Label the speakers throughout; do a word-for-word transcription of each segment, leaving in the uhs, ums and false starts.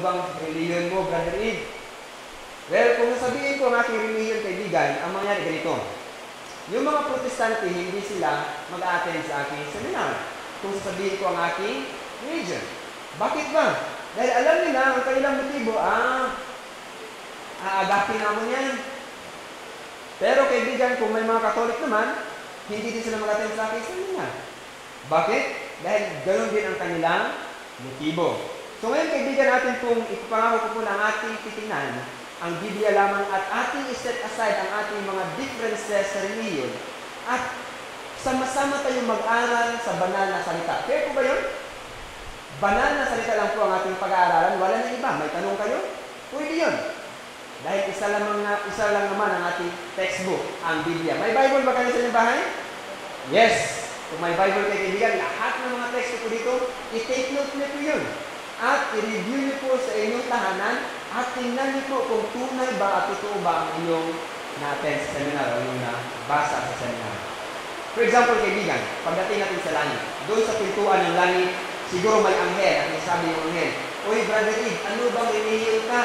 Speaker 1: bang reliyon mo, Brother Eve? Well, kung sasabihin ko ang aking reliyon, kaibigan, ang mangyari ganito. Yung mga protestante, hindi sila mag-attend sa aking seminar. Kung sasabihin ko ang aking religion. Bakit ba? Dahil alam nila, ang kanilang motibo, ah, aagapin naman yan. Pero kaibigan, kung may mga Katolik naman, hindi din sila mag-attend sa aking seminar. Bakit? Dahil ganoon din ang kanilang motibo. So ngayon, kaibigan, natin kung ipapangako ko po ng ating titingnan, ang Biblia lamang at ating iset aside ang ating mga differences sa reliyon at sama-sama tayong mag-aral sa banal na salita. Kaya po ba yun? Banal na salita lang po ang ating pag-aaralan, wala na iba. May tanong kayo? Pwede yun. Dahil isa lang, na, isa lang naman ang ating textbook, ang Biblia. May Bible ba kayo sa inyong bahay? Yes. Kung may Bible kayo kaibigan, lahat ng mga textbook po dito, i-take note niyo po yun. At i-review niyo po sa inyong tahanan at tingnan niyo po kung tunay ba at totoo ba ang inyong na-attend sa seminar o inyong nabasa sa seminar. For example, kaibigan, pagdating natin sa langit, doon sa pintuan ng langit, siguro may anghel at may sabi ng anghel, "Uy, Brother Eve, ano bang relihiyon ka?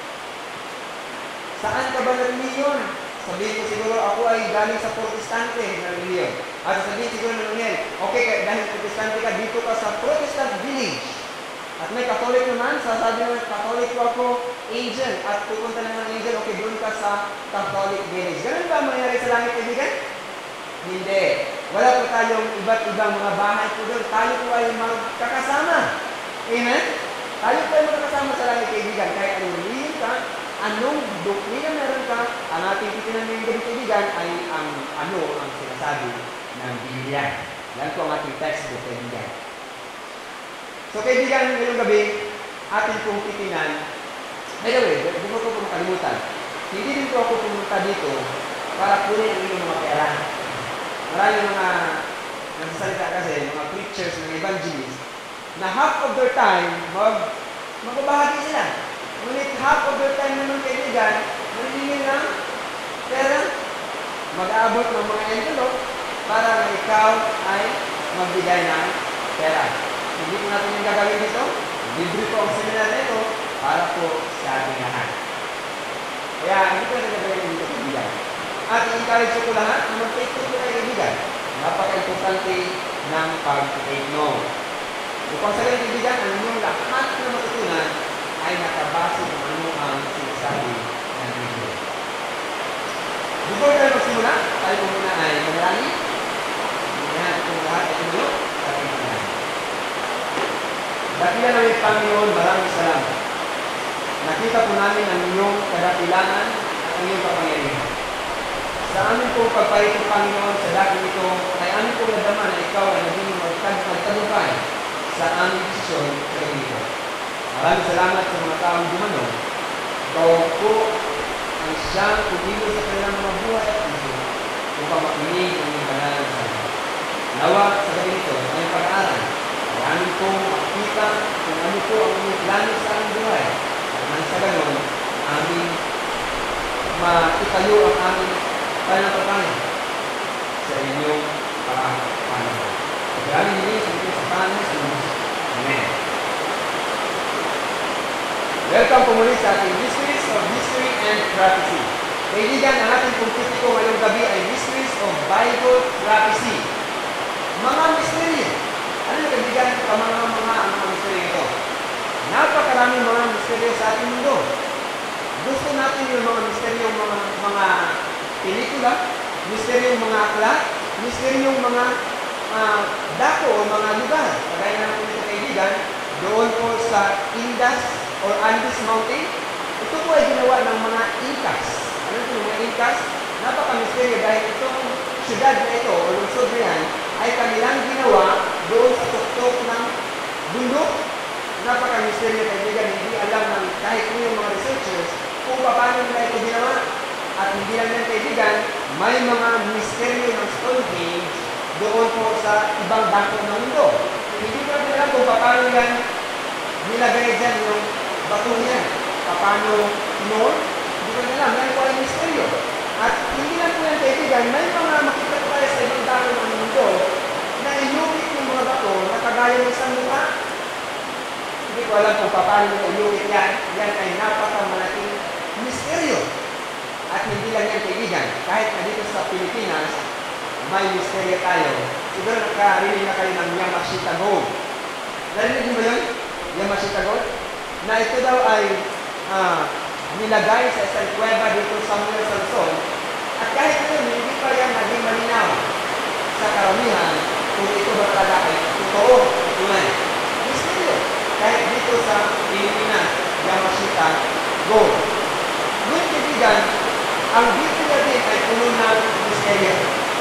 Speaker 1: Saan ka ba na relihiyon?" Sabihin ko siguro, ako ay galing sa protestante na relihiyon. At sabihin siguro ng anghel, "Okay, dahil protestante ka, dito ka sa Protestant village." At may Catholic naman, sasabi naman, "Catholic ko ako, angel." At pupunta naman ng angel, "Okay, doon ka sa Catholic village." Ganun ba mangyari sa langit, kaibigan? Hindi. Wala po tayong iba't ibang mga bahay po doon. Tayo po ay magkakasama. Amen? Tayo po ay magkakasama sa langit, kaibigan. Kaya anong relihiyon ka, anong doktrina meron ka, ang ating titinan ng gabi, kaibigan, ay ang ano ang sinasabi ng Biblia. Yan po ang ating textbook, kaibigan. So, kaibigan, ngayong gabi, ating pong titinan. By the way, di mo ko po makalimutan. Hindi din po ako pumunta dito para kunin ang inyong mga pera. Maraming mga nagsasalita kasi, mga preachers, mga evangelists, na half of their time, mag, magbabahagi sila. Ngunit half of their time naman, kaibigan, nalilingin ng pera, mag-aabot ng mga envelope para na ikaw ay magbigay ng pera. Hindi po natin yung gagawin dito. Libre po ang seminar na ito para po sa ating lahat. Kaya hindi ko natin gagawin dito, kaibigan. At i-encourage ko lahat na mag-take note ko kayo, kaibigan. Napaka-importante ng pag-take note. Upang sa ganyan, kaibigan, ang inyong lahat na matutunan ay nakabase kung ano ang sinasabi ng Biblia. Before tayo magsimula, tayo po muna ay manalangin. Yan, itong lahat ay tumulog sa ating panalangin. Dakilan namin, Panginoon, maraming salamat. Nakita po namin ang inyong kadakilangan at ang inyong kapangyarihan. Sa amin po pagpalit, Panginoon, sa dakilang ito, ay amin po nadama na ikaw ay naging magtagumpay sa aming desisyon sa gabi ito. Maraming salamat sa mga taong dumano. Ikaw po ang siyang kumilos sa kanilang mga buhay at puso upang makinig ng iyong banal na salita. Nawa sa gabi ito, sa aming pag-aaral, ay amin pong makikita kung ano po ang inyong plano sa aming buhay. At nang sa ganon, aming makitayo ang aming pananampalataya sa inyong pananampalataya. Maraming hindi sa inyong sa pananampalataya sa Diyos. Amen. Welcome po muli sa ating Mysteries of History and Prophecy. Kaibigan, ang ating puntipiko ngayong gabi ay Mysteries of Bible Prophecy. Mga mystery. Ano yung kaibigan? Kamang mga ang mga mystery ito. Napakaraming mga mystery sa ating mundo. Gusto natin yung mga mystery, yung mga, mga pelikula, mystery yung mga aklat, mystery yung mga uh, dako o mga lugar. Kagaya na po ito, kaibigan, doon po sa Indus or Andes Mountain, ito po ay ginawa ng mga Incas. Ano ito mga Incas? Napaka-mystery dahil itong syudad na ito o lungsod na yan ay kanilang ginawa doon sa tuktok ng bundok. Napaka-mystery na kaibigan, hindi alam ng kahit po yung mga researchers kung paano nila ito ginawa. At hindi lang yan kaibigan, may mga misteryo ng Stonehenge doon po sa ibang dako ng mundo. Hindi ko natin alam kung paano yan nilagay dyan yung bato niyan. Paano noon? Hindi ko natin alam. Yan po ay misteryo. At hindi lang po yan kaibigan, may mga makita po tayo sa ibang dako ng mundo na inumit yung mga bato na kagaya ng isang mukha. Hindi ko alam kung paano mo iluwit yan. Yan ay napakamalaking misteryo. At hindi lang yan, kaibigan. Kahit na dito sa Pilipinas, may misteryo tayo. Siguro nakarinig na kayo ng Yamashita Gold. Narinig mo ba yun? Yamashita Gold? Na ito daw ay uh, nilagay sa isang kuweba dito sa mga sa Luzon. At kahit ngayon, hindi pa yan naging malinaw sa karamihan kung ito ba talaga ay totoo. Tunay. Misteryo. Kahit dito sa Pilipinas, Yamashita Gold. Ngunit kaibigan, ang Biblia din ay puno ng misteryo.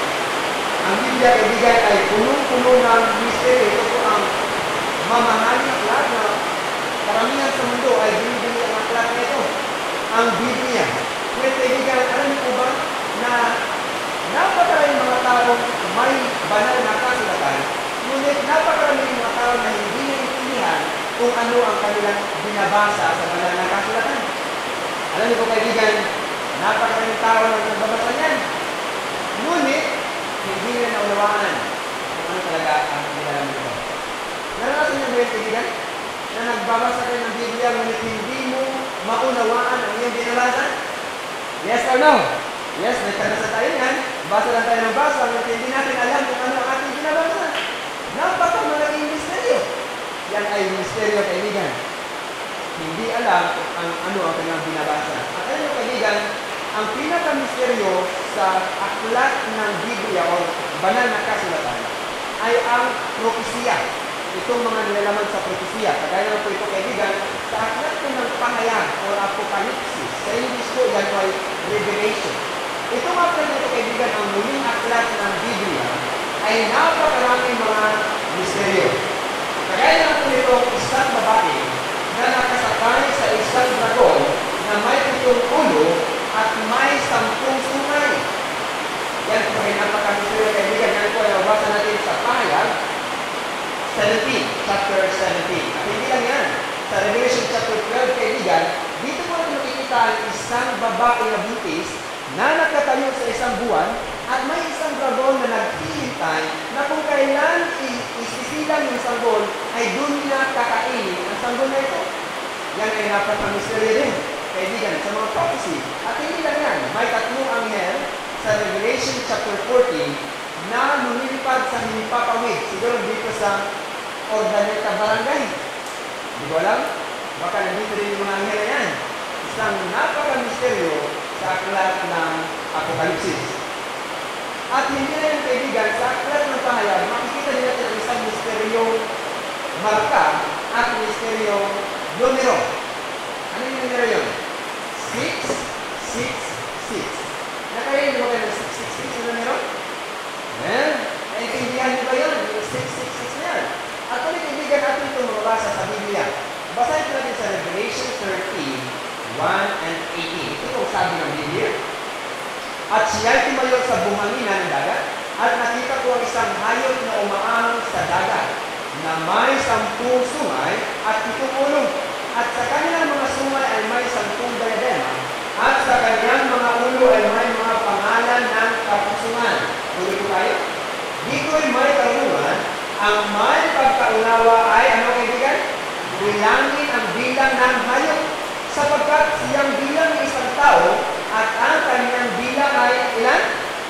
Speaker 1: Ang Biblia, kaibigan, ay puno-puno ng misteryo. Ito po ang mamahaling aklat na karamihan sa mundo ay binibili ang aklat na ito. Ang Biblia. Ngunit kaibigan, alam niyo po ba na napakaraming mga tao may banal na kasulatan, ngunit napakaraming mga tao na hindi naiintindihan kung ano ang kanilang binabasa sa banal na kasulatan. Alam niyo po kaibigan, napakaraming tao na nagbabasa niyan. Ngunit, hindi na naunawaan kung ano talaga ang nilalang nito. Naranasan niyo ba yun, kaibigan? Na nagbabasa kayo ng Biblia, ngunit hindi mo maunawaan ang iyong binabasa? Yes or no? Yes, may karanasan tayo yan. Basa lang tayo ng basa, ngunit hindi natin alam kung ano ang ating binabasa. Napakamalaking misteryo. Yan ay misteryo, kaibigan. Hindi alam kung ang, ano ang kanyang binabasa. At alam niyo, kaibigan, ang pinaka-misteryo sa aklat ng Biblia o banal na kasulatan ay ang propesiya. Itong mga nilalaman sa propesiya. Kagaya naman po ito, kaibigan, sa aklat ko ng pahayag o apokalipsis. Sa English po, yan ay revelation. Itong aklat na ito, kaibigan, ang muling aklat ng Biblia ay napakaraming mga misteryo. Kagaya naman po ito, isang babae na nakasakay sa isang dragon na may pitong ulo at may sampung sungay. Yan po ay napakamisteryo, kaibigan. Yan po ay nabasa natin sa pahayag seventeen, chapter seventeen. At hindi lang yan. Sa Revelation chapter twelve, kaibigan, dito po natin makikita ang isang babae na buntis na nakatayo sa isang buwan at may isang dragon na naghihintay na kung kailan isisilang yung sanggol ay doon na kakainin ang sanggol na ito. Yan ay napakamisteryo din, kaibigan, sa mga prophecy. At hindi lang yan, may tatlong anghel sa Revelation chapter fourteen na lumilipad sa Hinipapawid. Siguro dito sa Ordaneta Barangay. Hindi ko alam. Baka nandito rin yung mga anghel na yan. Isang napaka-misteryo sa aklat ng Apokalipsis. At hindi na yung kaibigan, sa aklat ng pahayag, makikita nila natin ang isang misteryong marka at misteryong numero. Ano yung numero yun? six six six. Nakarinig mo kayo ng six six six na numero? Well, naiintindihan niyo ba yun? Yung six six six na yan. At kung kaibigan natin itong mabasa sa Biblia, basahin ko natin sa Revelation thirteen, one and eighteen. Ito ang sabi ng Biblia. At siya'y tumayo sa buhangina ng dagat, at nakita ko ang isang hayop na umaahon sa dagat, na may sampung sungay at pitong ulo. At sa kanilang mga sungay ay may sampung diadema, at sa kanilang mga ulo ay may mga pangalan ng kapusungan. Ulit ko tayo. Dito'y may karunungan, ang may pagkaunawa ay, ano kaibigan? Bilangin ang bilang ng hayop, sapagkat siyang bilang ng isang tao, at ang kanyang bilang ay ilan?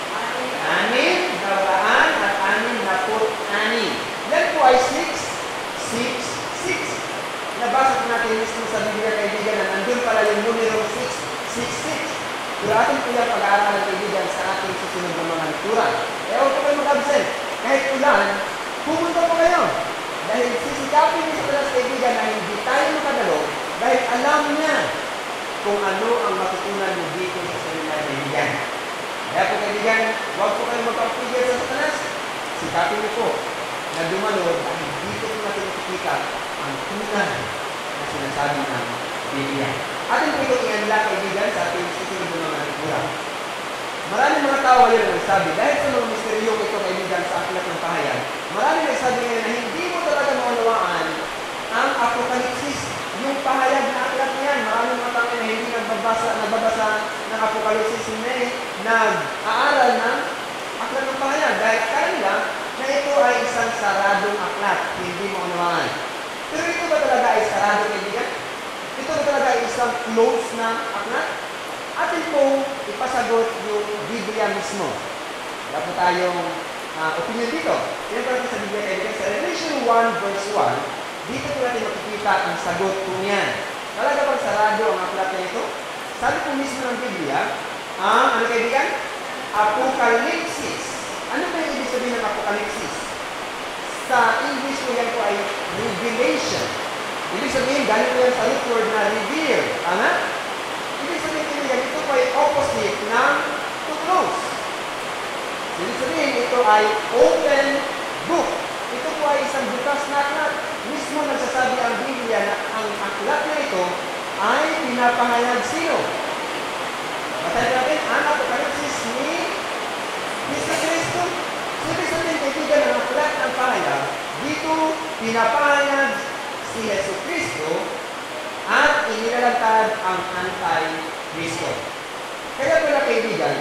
Speaker 1: Anim, dawaan, at anim na put anim. Yan po ay six six six. Nabasa po natin mismo sa Biblia, kaibigan, na nandun pala yung numero six six six. Pero atin po yung pag-aaralan, kaibigan, sa ating susunod ng mga natural. Eh, huwag po kayo mag-absent. Kahit ulan, pumunta po kayo. Dahil sisikapin niyo sa talas, kaibigan, na hindi tayo makadalo dahil alam niya kung ano ang matutunan mo dito sa salita ng kaibigan. Kaya po, kaibigan, huwag po kayo magpapigil sa talas. Sikapin niyo po na dumalo dahil dito po natin makikita ang tunan na sinasabi ng Biblia. Atin po itong i-unlock, kaibigan, sa ating susunod ng mga natura. Maraming mga tao ngayon ang nagsabi, dahil sa mga misteryong ito, kaibigan, sa aklat ng pahayag, maraming nagsabi ngayon na hindi mo talaga maunawaan ang Apokalipsis, yung pahayag na aklat niyan. Maraming mga tao na hindi nagbabasa, nagbabasa ng Apokalipsis, hindi nag-aaral ng aklat ng pahayag. Dahil akala nila na ito ay isang saradong aklat, hindi maunawaan. Pero ito ba talaga ay sarado, kaibigan? Ito ba talaga ay isang close na aklat? Atin pong ipasagot yung Biblia mismo. Wala po tayong uh, opinion dito. Yan pa sa Biblia, kaibigan. Sa Revelation one verse one, dito po natin makikita ang sagot po niyan. Talaga bang sarado ang aklat na ito? Sabi po mismo ng Biblia, ang, ano kaibigan? Apokalipsis. Ano ba yung ibig sabihin ng Apokalipsis? Sa English po yan po ay revelation. Ibig sabihin, galing po yan sa root word na reveal. Tama? Ibig sabihin, kaibigan, ito po ay opposite ng to close. Ibig sabihin, ito ay open book. Ito po ay isang bukas na aklat. Mismo nagsasabi ang Biblia na ang aklat na ito ay pinapahayag sino? Basahin natin ang Apokalipsis ni Kristo Kristo. Ibig sabihin, kaibigan, ang aklat ng pahayag, dito pinapahayag si Yesu Kristo at inilalantad ang Anti-Kristo. Kaya pala, kaibigan,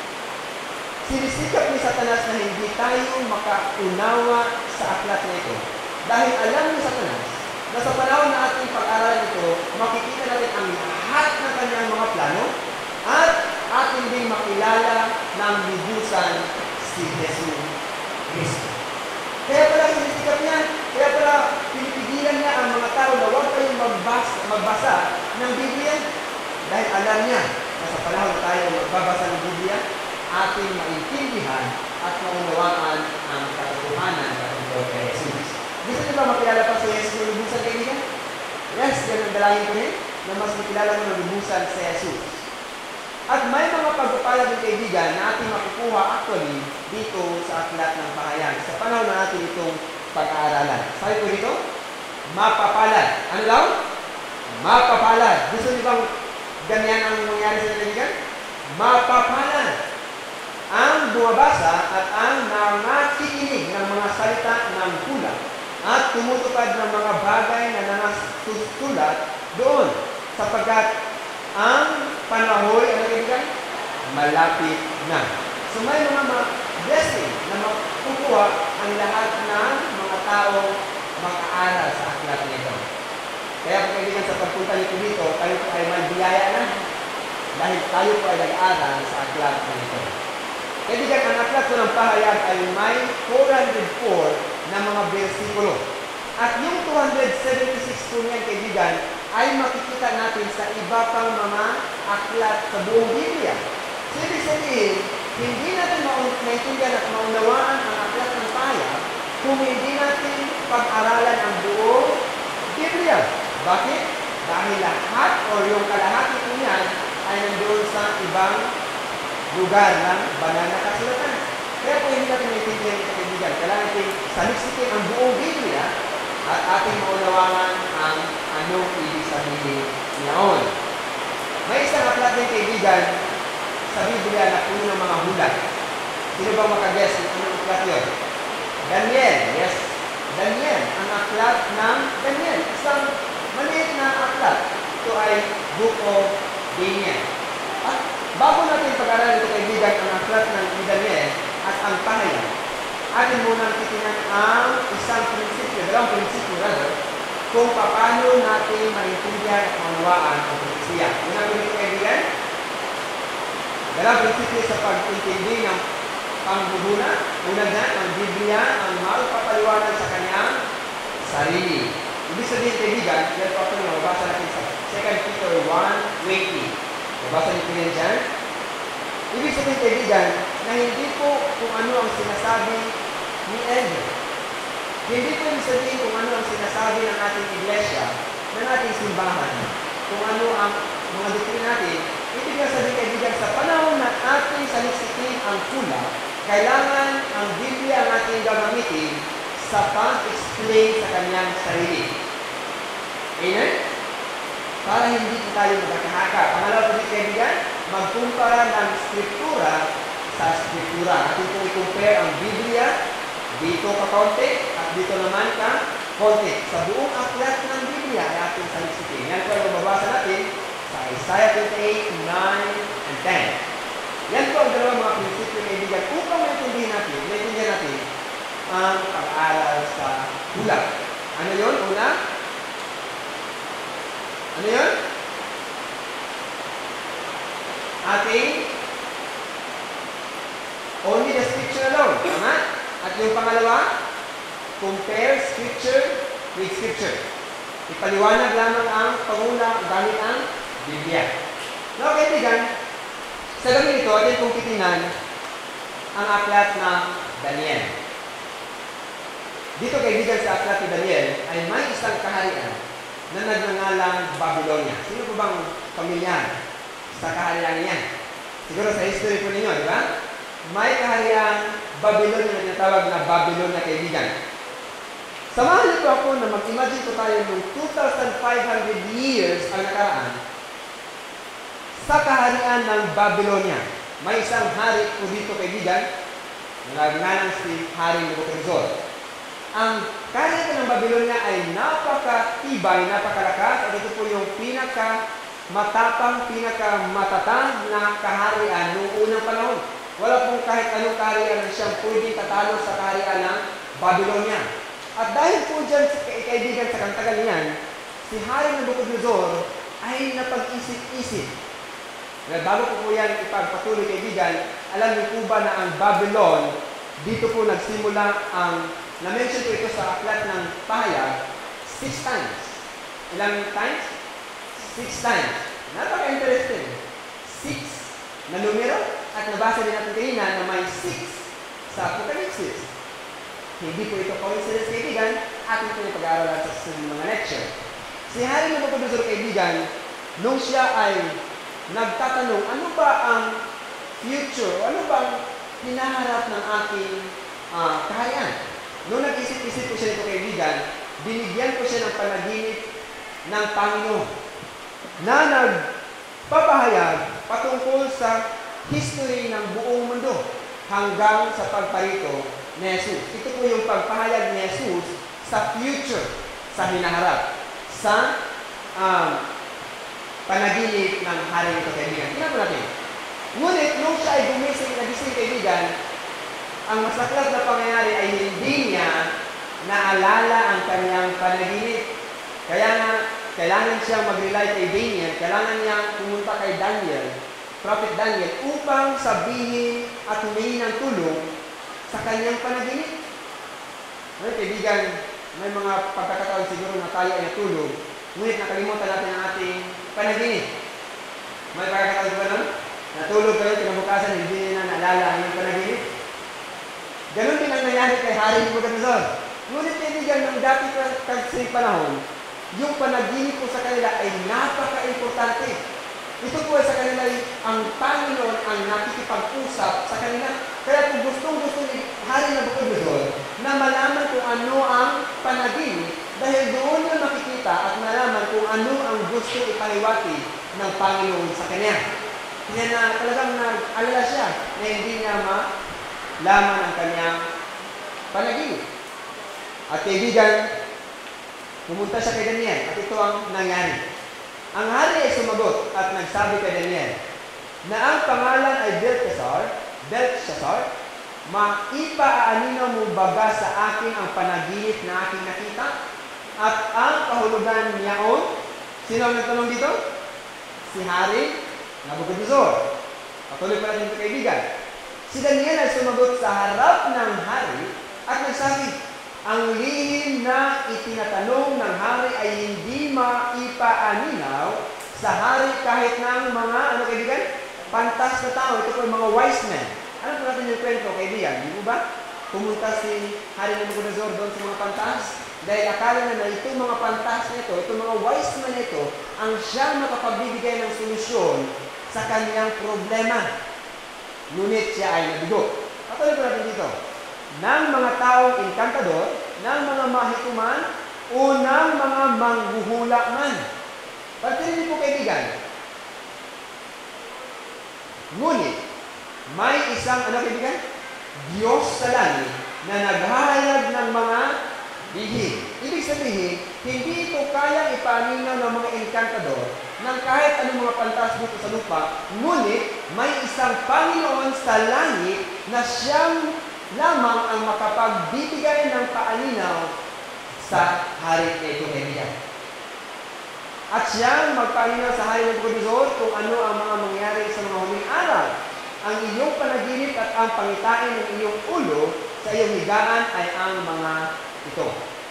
Speaker 1: sinisikap ni Satanas na hindi tayo makaunawa sa aklat na ito. Dahil alam ni Satanas na sa panahon na ating pag-aralan ito, makikita natin ang lahat ng kanyang mga plano at ating ding makilala ng lubusan si Yesu Kristo. Kaya pala sinisikap niya, kaya pala pinipigilan niya ang mga tao na huwag kayong magbasa, magbasa ng Biblia dahil alam niya na sa panahon na tayo magbabasa ng Biblia, ating maintindihan at maunawaan ang katotohanan ng tungkol kay Jesus. Gusto niyo ba makilala pa si Jesus ng lubusan, kaibigan? Yes, yan ang dalangin ko rin, na mas makilala mo ng lubusan si Jesus. At may mga pagpapala ng kaibigan na ating makukuha actually dito sa aklat ng pahayag sa panahon na natin itong pag-aaralan. Sabi ko dito, mapapalad. Ano daw? Mapapalad. Gusto niyo bang ganyan ang mangyari sa kaibigan? Mapapalad ang bumabasa at ang nakikinig ng mga salita ng hula at tumutupad ng mga bagay na nanasusulat doon sapagkat ang panahon, ano kaibigan? Malapit na. So may mga blessing na makukuha ang lahat ng mga taong mag-aaral sa aklat nito. Kaya po kaibigan, sa pagpunta nito dito, tayo po ay may biyaya na dahil tayo po ay nag-aaral sa aklat nito. Kaibigan, ang aklat ko ng pahayag ay may four hundred four na mga bersikulo. At yung two hundred seventy-six po niyan, kaibigan, ay makikita natin sa iba pang mga aklat sa buong Biblia. So, ibig sabihin, hindi natin maintindihan at maunawaan ang aklat ng pahayag kung hindi natin pag-aralan ang buong Biblia. Bakit? Dahil lahat o yung kalahati po niyan ay nandoon sa ibang lugar ng banal na kasulatan. Kaya po hindi natin maintindihan ito, kaibigan. Kailangan natin saliksikin ang buong Biblia at ating maunawaan ang anong ibig sabihin niyaon. May isang aklat din, kaibigan, sa Biblia na puno ng mga hula. Sino bang makaguess kung anong aklat yun? Daniel, yes. Daniel, ang aklat ng Daniel. Isang maliit na aklat. Ito ay Book of Daniel. At bago natin pag-aralan ito, kaibigan, ang aklat ng Daniel at ang pahayag, atin munang titingnan ang isang prinsipyo, dalawang prinsipyo, rather, kung paano natin maintindihan at maunawaan ang propesya. Unang ganito, kaibigan, dalawang prinsipyo sa pag-intindi ng pangbuhuna. Una dyan, ang Biblia ang magpapaliwanag sa kanyang sarili. Ibig sabihin, kaibigan, yan po ito na mabasa natin sa Second Peter one twenty. Mabasa niyo yan dyan. Ibig sabihin, kaibigan, na hindi po kung ano ang sinasabi ni Elder. Hindi po ibig sabihin kung ano ang sinasabi ng ating iglesia, ng ating simbahan, kung ano ang mga doktrina natin. Ibig sabihin, kaibigan, sa panahon na ating saliksikin ang pula, kailangan ang Biblia ang ating gagamitin sa pag-explain sa kanyang sarili. Amen? Para hindi po tayo magkakahaka. Pangalawa po dito, kaibigan, magkumpara ng scriptura sa scriptura. Ating po i-compare ang Biblia dito ka konti at dito naman ka konti. Sa buong aklat ng Biblia ay ating saliksikin. Yan po ay mababasa natin sa Isaiah twenty-eight, nine, and ten. Yan po ang dalawang mga prinsipyo, kaibigan, upang maintindihan natin, maintindihan natin ang pag-aaral sa hula. Ano yun? Una, Ano yun? Ating only the scripture alone. Tama? At yung pangalawa, compare scripture with scripture. Ipaliwanag lamang ang panguna gamit ang Biblia. Now, kaibigan, sa gabi ito, atin kong titingnan ang aklat ng Daniel. Dito, kaibigan, sa aklat ni Daniel, ay may isang kaharian na nagngangalang Babylonia. Sino po bang pamilyar sa kaharian niyan? Siguro sa history po ninyo, di ba? May kahariang Babylonia na tinatawag na Babylonia, kaibigan. Samahan niyo ako na mag-imagine po tayo ng two thousand five hundred years ang nakaraan sa kaharian ng Babylonia. May isang hari po dito, kaibigan, na nagngangalang si Haring Nebuchadnezzar. Ang kaharian ng Babylonia ay napakatibay, napakalakas, at ito po yung pinaka-matapang, pinaka-matatag na kaharian noong unang panahon. Wala pong kahit anong kaharian na siyang pwedeng tatalo sa kaharian ng Babylonia. At dahil po dyan, kaibigan, sa kantagan niyan, si Haring Nebuchadnezzar ay napag-isip-isip. Bago po po yan ipagpatuloy, kaibigan, alam niyo po ba na ang Babylon, dito po nagsimula ang, na-mention po ito sa aklat ng pahayag, six times. Ilang times? Six times. Napaka-interesting. Six na numero, at nabasa din natin kanina na may six sa Apocalypse. Hindi po ito coincidence, kaibigan, ating po yung pag-aaralan sa susunod mga lecture. Si Haring Nebuchadnezzar, kaibigan, nung siya ay nagtatanong, ano ba ang future, ano ba ang hinaharap ng aking uh, kaharian? Nung nag-isip-isip po siya nito, kaibigan, binigyan po siya ng panaginip ng Panginoon na nagpapahayag patungkol sa history ng buong mundo hanggang sa pagparito ni Jesus. Ito po yung pagpahayag ni Jesus sa future, sa hinaharap, sa um, panaginip ng hari nito, kaibigan. Tingnan po natin. Ngunit, nung siya ay gumising, nagising, kaibigan, ang masaklat na pangyayari ay hindi niya naalala ang kanyang panaginip. Kaya nga, kailangan siyang mag-rely kay Daniel, kailangan niya pumunta kay Daniel, Prophet Daniel, upang sabihin at humingi ng tulong sa kanyang panaginip. Ngayon, kaibigan, may mga pagkakataon siguro na tayo ay natulog, ngunit nakalimutan natin ang ating panaginip. May pagkakataon ba nun? Natulog kayo, kinabukasan, hindi niya na naalala ang iyong panaginip. Ganon din ang nangyari kay Haring Nebuchadnezzar. Ngunit, kaibigan, ng dati kasi panahon, yung panaginip po sa kanila ay napaka-importante. Ito po ay sa kanila ay ang Panginoon ang nakikipag-usap sa kanila. Kaya kung gustong-gusto ni Haring Nebuchadnezzar na malaman kung ano ang panaginip, dahil doon niya makikita at malaman kung ano ang gusto ipaliwati ng Panginoon sa kanya. Kaya na talagang nag-alala siya na hindi niya malaman ang kanyang panaginip. At kaibigan, pumunta siya kay Daniel at ito ang nangyari. Ang hari ay sumagot at nagsabi kay Daniel na ang pangalan ay Belteshazzar, Belteshazzar, maipaaanino mo baga sa akin ang panaginip na aking nakita at ang kahulugan niyaon. Sino ang nagtanong dito? Si Haring Nebuchadnezzar. Patuloy pa natin ito, kaibigan. Si Daniel ay sumagot sa harap ng hari at nagsabi, ang lihim na itinatanong ng hari ay hindi maipaaminaw sa hari kahit ng mga, ano kaibigan? Pantas na tao. Ito po yung mga wise men. Ano po natin yung kwento, kaibigan? Di mo ba? Pumunta si Haring Nebuchadnezzar doon sa mga pantas dahil akala na na itong mga pantas nito, itong mga wise men nito, ang siyang makapagbibigay ng solusyon sa kanyang problema. Ngunit siya ay nabigo. Patuloy po natin dito. Ng mga taong enkantador, ng mga mahikuman, o ng mga manghuhula man. Pagtinin po, kaibigan. Ngunit, may isang, ano kaibigan? Diyos sa langit na naghahayag ng mga bihig. Ibig sabihin, hindi ito kayang ipaminaw ng mga enkantador ng kahit anong mga pantas dito sa lupa, ngunit may isang Panginoon sa langit na siyang lamang ang makapagbibigay ng paalinaw sa hari na ito, kaibigan. At siyang magpaalinaw sa hari ng Nabucodonosor kung ano ang mga mangyari sa mga huling araw. Ang iyong panaginip at ang pangitain ng iyong ulo sa iyong higaan ay ang mga ito.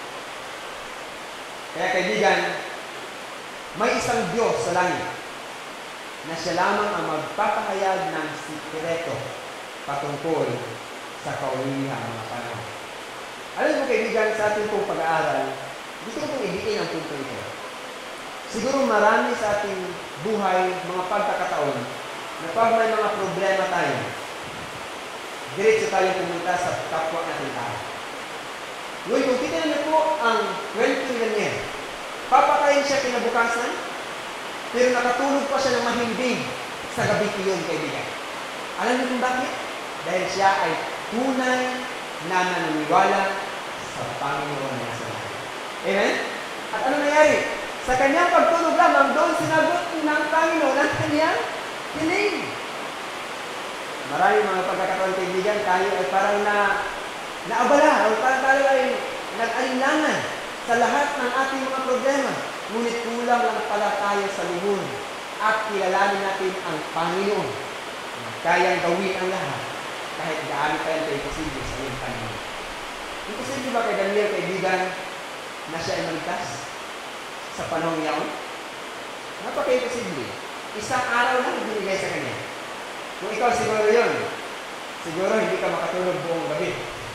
Speaker 1: Kaya kaibigan, may isang Diyos sa langit na siya lamang ang magpapahayag ng sikreto patungkol sa kaulihang mga panahon. Alam mo kaibigan, sa ating pong pag-aaral, gusto ko pong ibitin ang punto ito. Siguro marami sa ating buhay, mga pagkakataon, na pag may mga problema tayo, diretso tayo pumunta sa kapwa natin tao. Ngayon, kung titignan niyo po ang kwento ni Daniel, papatayin siya kinabukasan, pero nakatulog pa siya ng mahimbing sa gabi iyon, kaibigan. Alam niyo kung bakit? Dahil siya ay tunay na naniniwala sa Panginoon na sa langit. Amen? At ano nangyari? Sa kanyang pagtulog lamang, doon sinagot ng Panginoon ang kanyang hiling. Maraming mga pagkakataon, kaibigan, tayo ay parang na naabala, o parang tayo ay nag-alinlangan sa lahat ng ating mga problema. Ngunit kulang lang pala tayo sa luhod at kilalanin natin ang Panginoon na kayang gawin ang lahat kahit gaano pa yan kayo posible sa iyong Panginoon. Imposible ba kay Daniel, kaibigan, na siya ay maligtas sa panahon niyaon? Napaka-imposible. Isang araw lang binigay sa kanya. Kung ikaw siguro yun, siguro hindi ka makatulog buong gabi.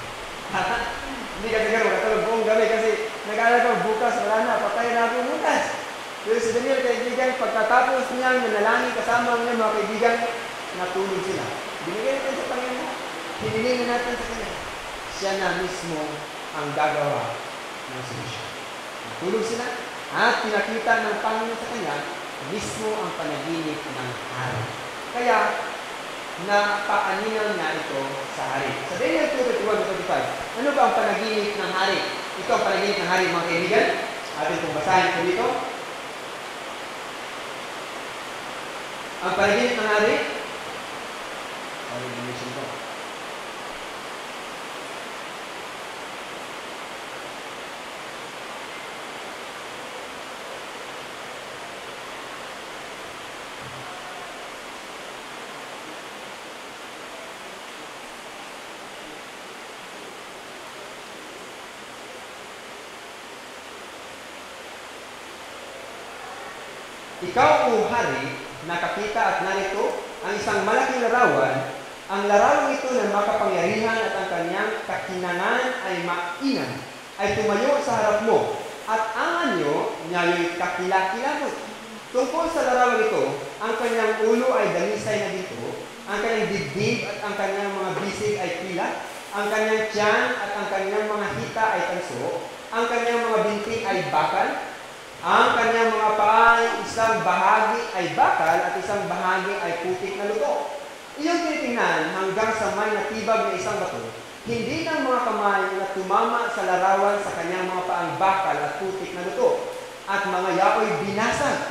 Speaker 1: Hindi ka siguro makatulog buong gabi kasi nag-aalala ko, bukas, wala na, patay na ako bukas. Pero si Daniel, kaibigan, pagkatapos niya nanalangin kasama ang niya, mga kaibigan, natulog sila. Binigay natin sa Panginoon. Hinilingin natin sa kanya. Siya na mismo ang gagawa ng solusyon. Natulog sila at pinakita ng Panginoon sa kanya mismo ang panaginip ng hari. Kaya, napaaningan niya ito sa hari. Sa Daniel two thirty-one to thirty-five, ano ba ang panaginip ng hari? Ito ang panaginip ng hari, mga kaibigan. Atin itong basahin ko dito. Ang panaginip ng hari, ay, dimension ko. Ikaw, o hari, nakakita at narito ang isang malaking larawan. Ang larawan ito ng makapangyarihan at ang kanyang kakinangan ay mainam, ay tumayo sa harap mo, at ang anyo niya'y kakilakilabot. Tungkol sa larawan ito, ang kanyang ulo ay dalisay na dito, ang kanyang dibdib at ang kanyang mga bisig ay pilak, ang kanyang tiyan at ang kanyang mga hita ay tanso, ang kanyang mga binti ay bakal, ang kanyang mga paa ay isang bahagi ay bakal at isang bahagi ay putik na luto. Iyong tinitingnan hanggang sa may natibag na isang bato, hindi ng mga kamay na tumama sa larawan sa kanyang mga paang bakal at putik na luto, at mga yaoy binasag.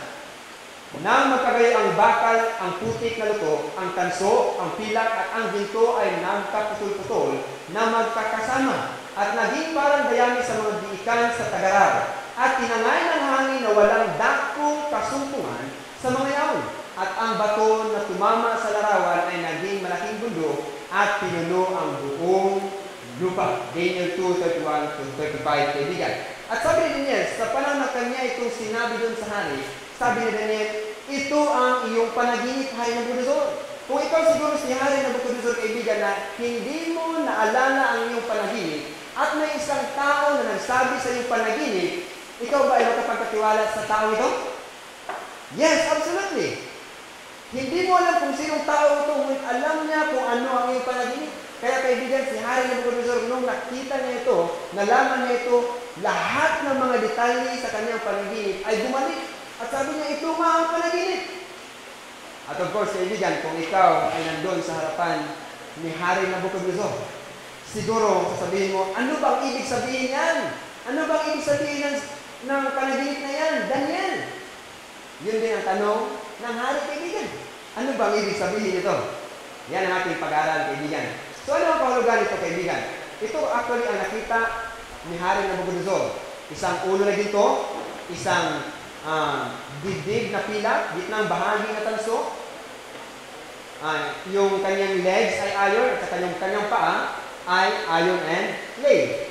Speaker 1: Nang magkagaya ang bakal, ang putik na luto, ang tanso, ang pilak at ang ginto ay nagkaputol-putol na magkakasama at naging parang dayami sa mga diikan sa tagaraw. At tinangay ng hangin na walang dakong kasumpungan sa mga yaon. At ang bato na tumama sa larawan ay naging malaking bundok at pinuno ang buong lupa. Daniel two thirty-one to thirty-five, kaibigan. At sabi ni Daniel, sa panahon na kanya itong sinabi doon sa hari, sabi ni Daniel, ito ang iyong panaginip, hari Nabucodonosor. Kung ikaw siguro si hari Nabucodonosor, kaibigan, na hindi mo naalala ang iyong panaginip, at may isang tao na nagsabi sa iyong panaginip, ikaw ba ay makapagkatiwala sa tao ito? Yes, absolutely. Hindi mo alam kung sinong tao ito, ngunit alam niya kung ano ang iyong panaginip. Kaya kaibigan, si hari Nabucodonosor, nung nakita niya ito, nalaman niya ito, lahat ng mga detalye sa kanyang panaginip ay bumalik. At sabi niya, ito nga ang panaginip. At of course, kaibigan, kung ikaw ay nandun sa harapan ni hari Nabucodonosor, siguro sasabihin mo, ano bang ibig sabihin yan? Ano bang ibig sabihin ng, ng panaginip na yan? Daniel. Yun din ang tanong ng hari, kaibigan. Ano bang ibig sabihin ito? Yan ang ating pag-aaral, kaibigan. So ano ang kahulugan ito, kaibigan? Ito actually ang nakita ni hari Nabucodonosor. Isang ulo na ginto, isang uh, dibdib na pila, gitnang bahagi na talso. Uh, yung kanyang legs ay iron at kanyang kanyang paa ay iron and clay.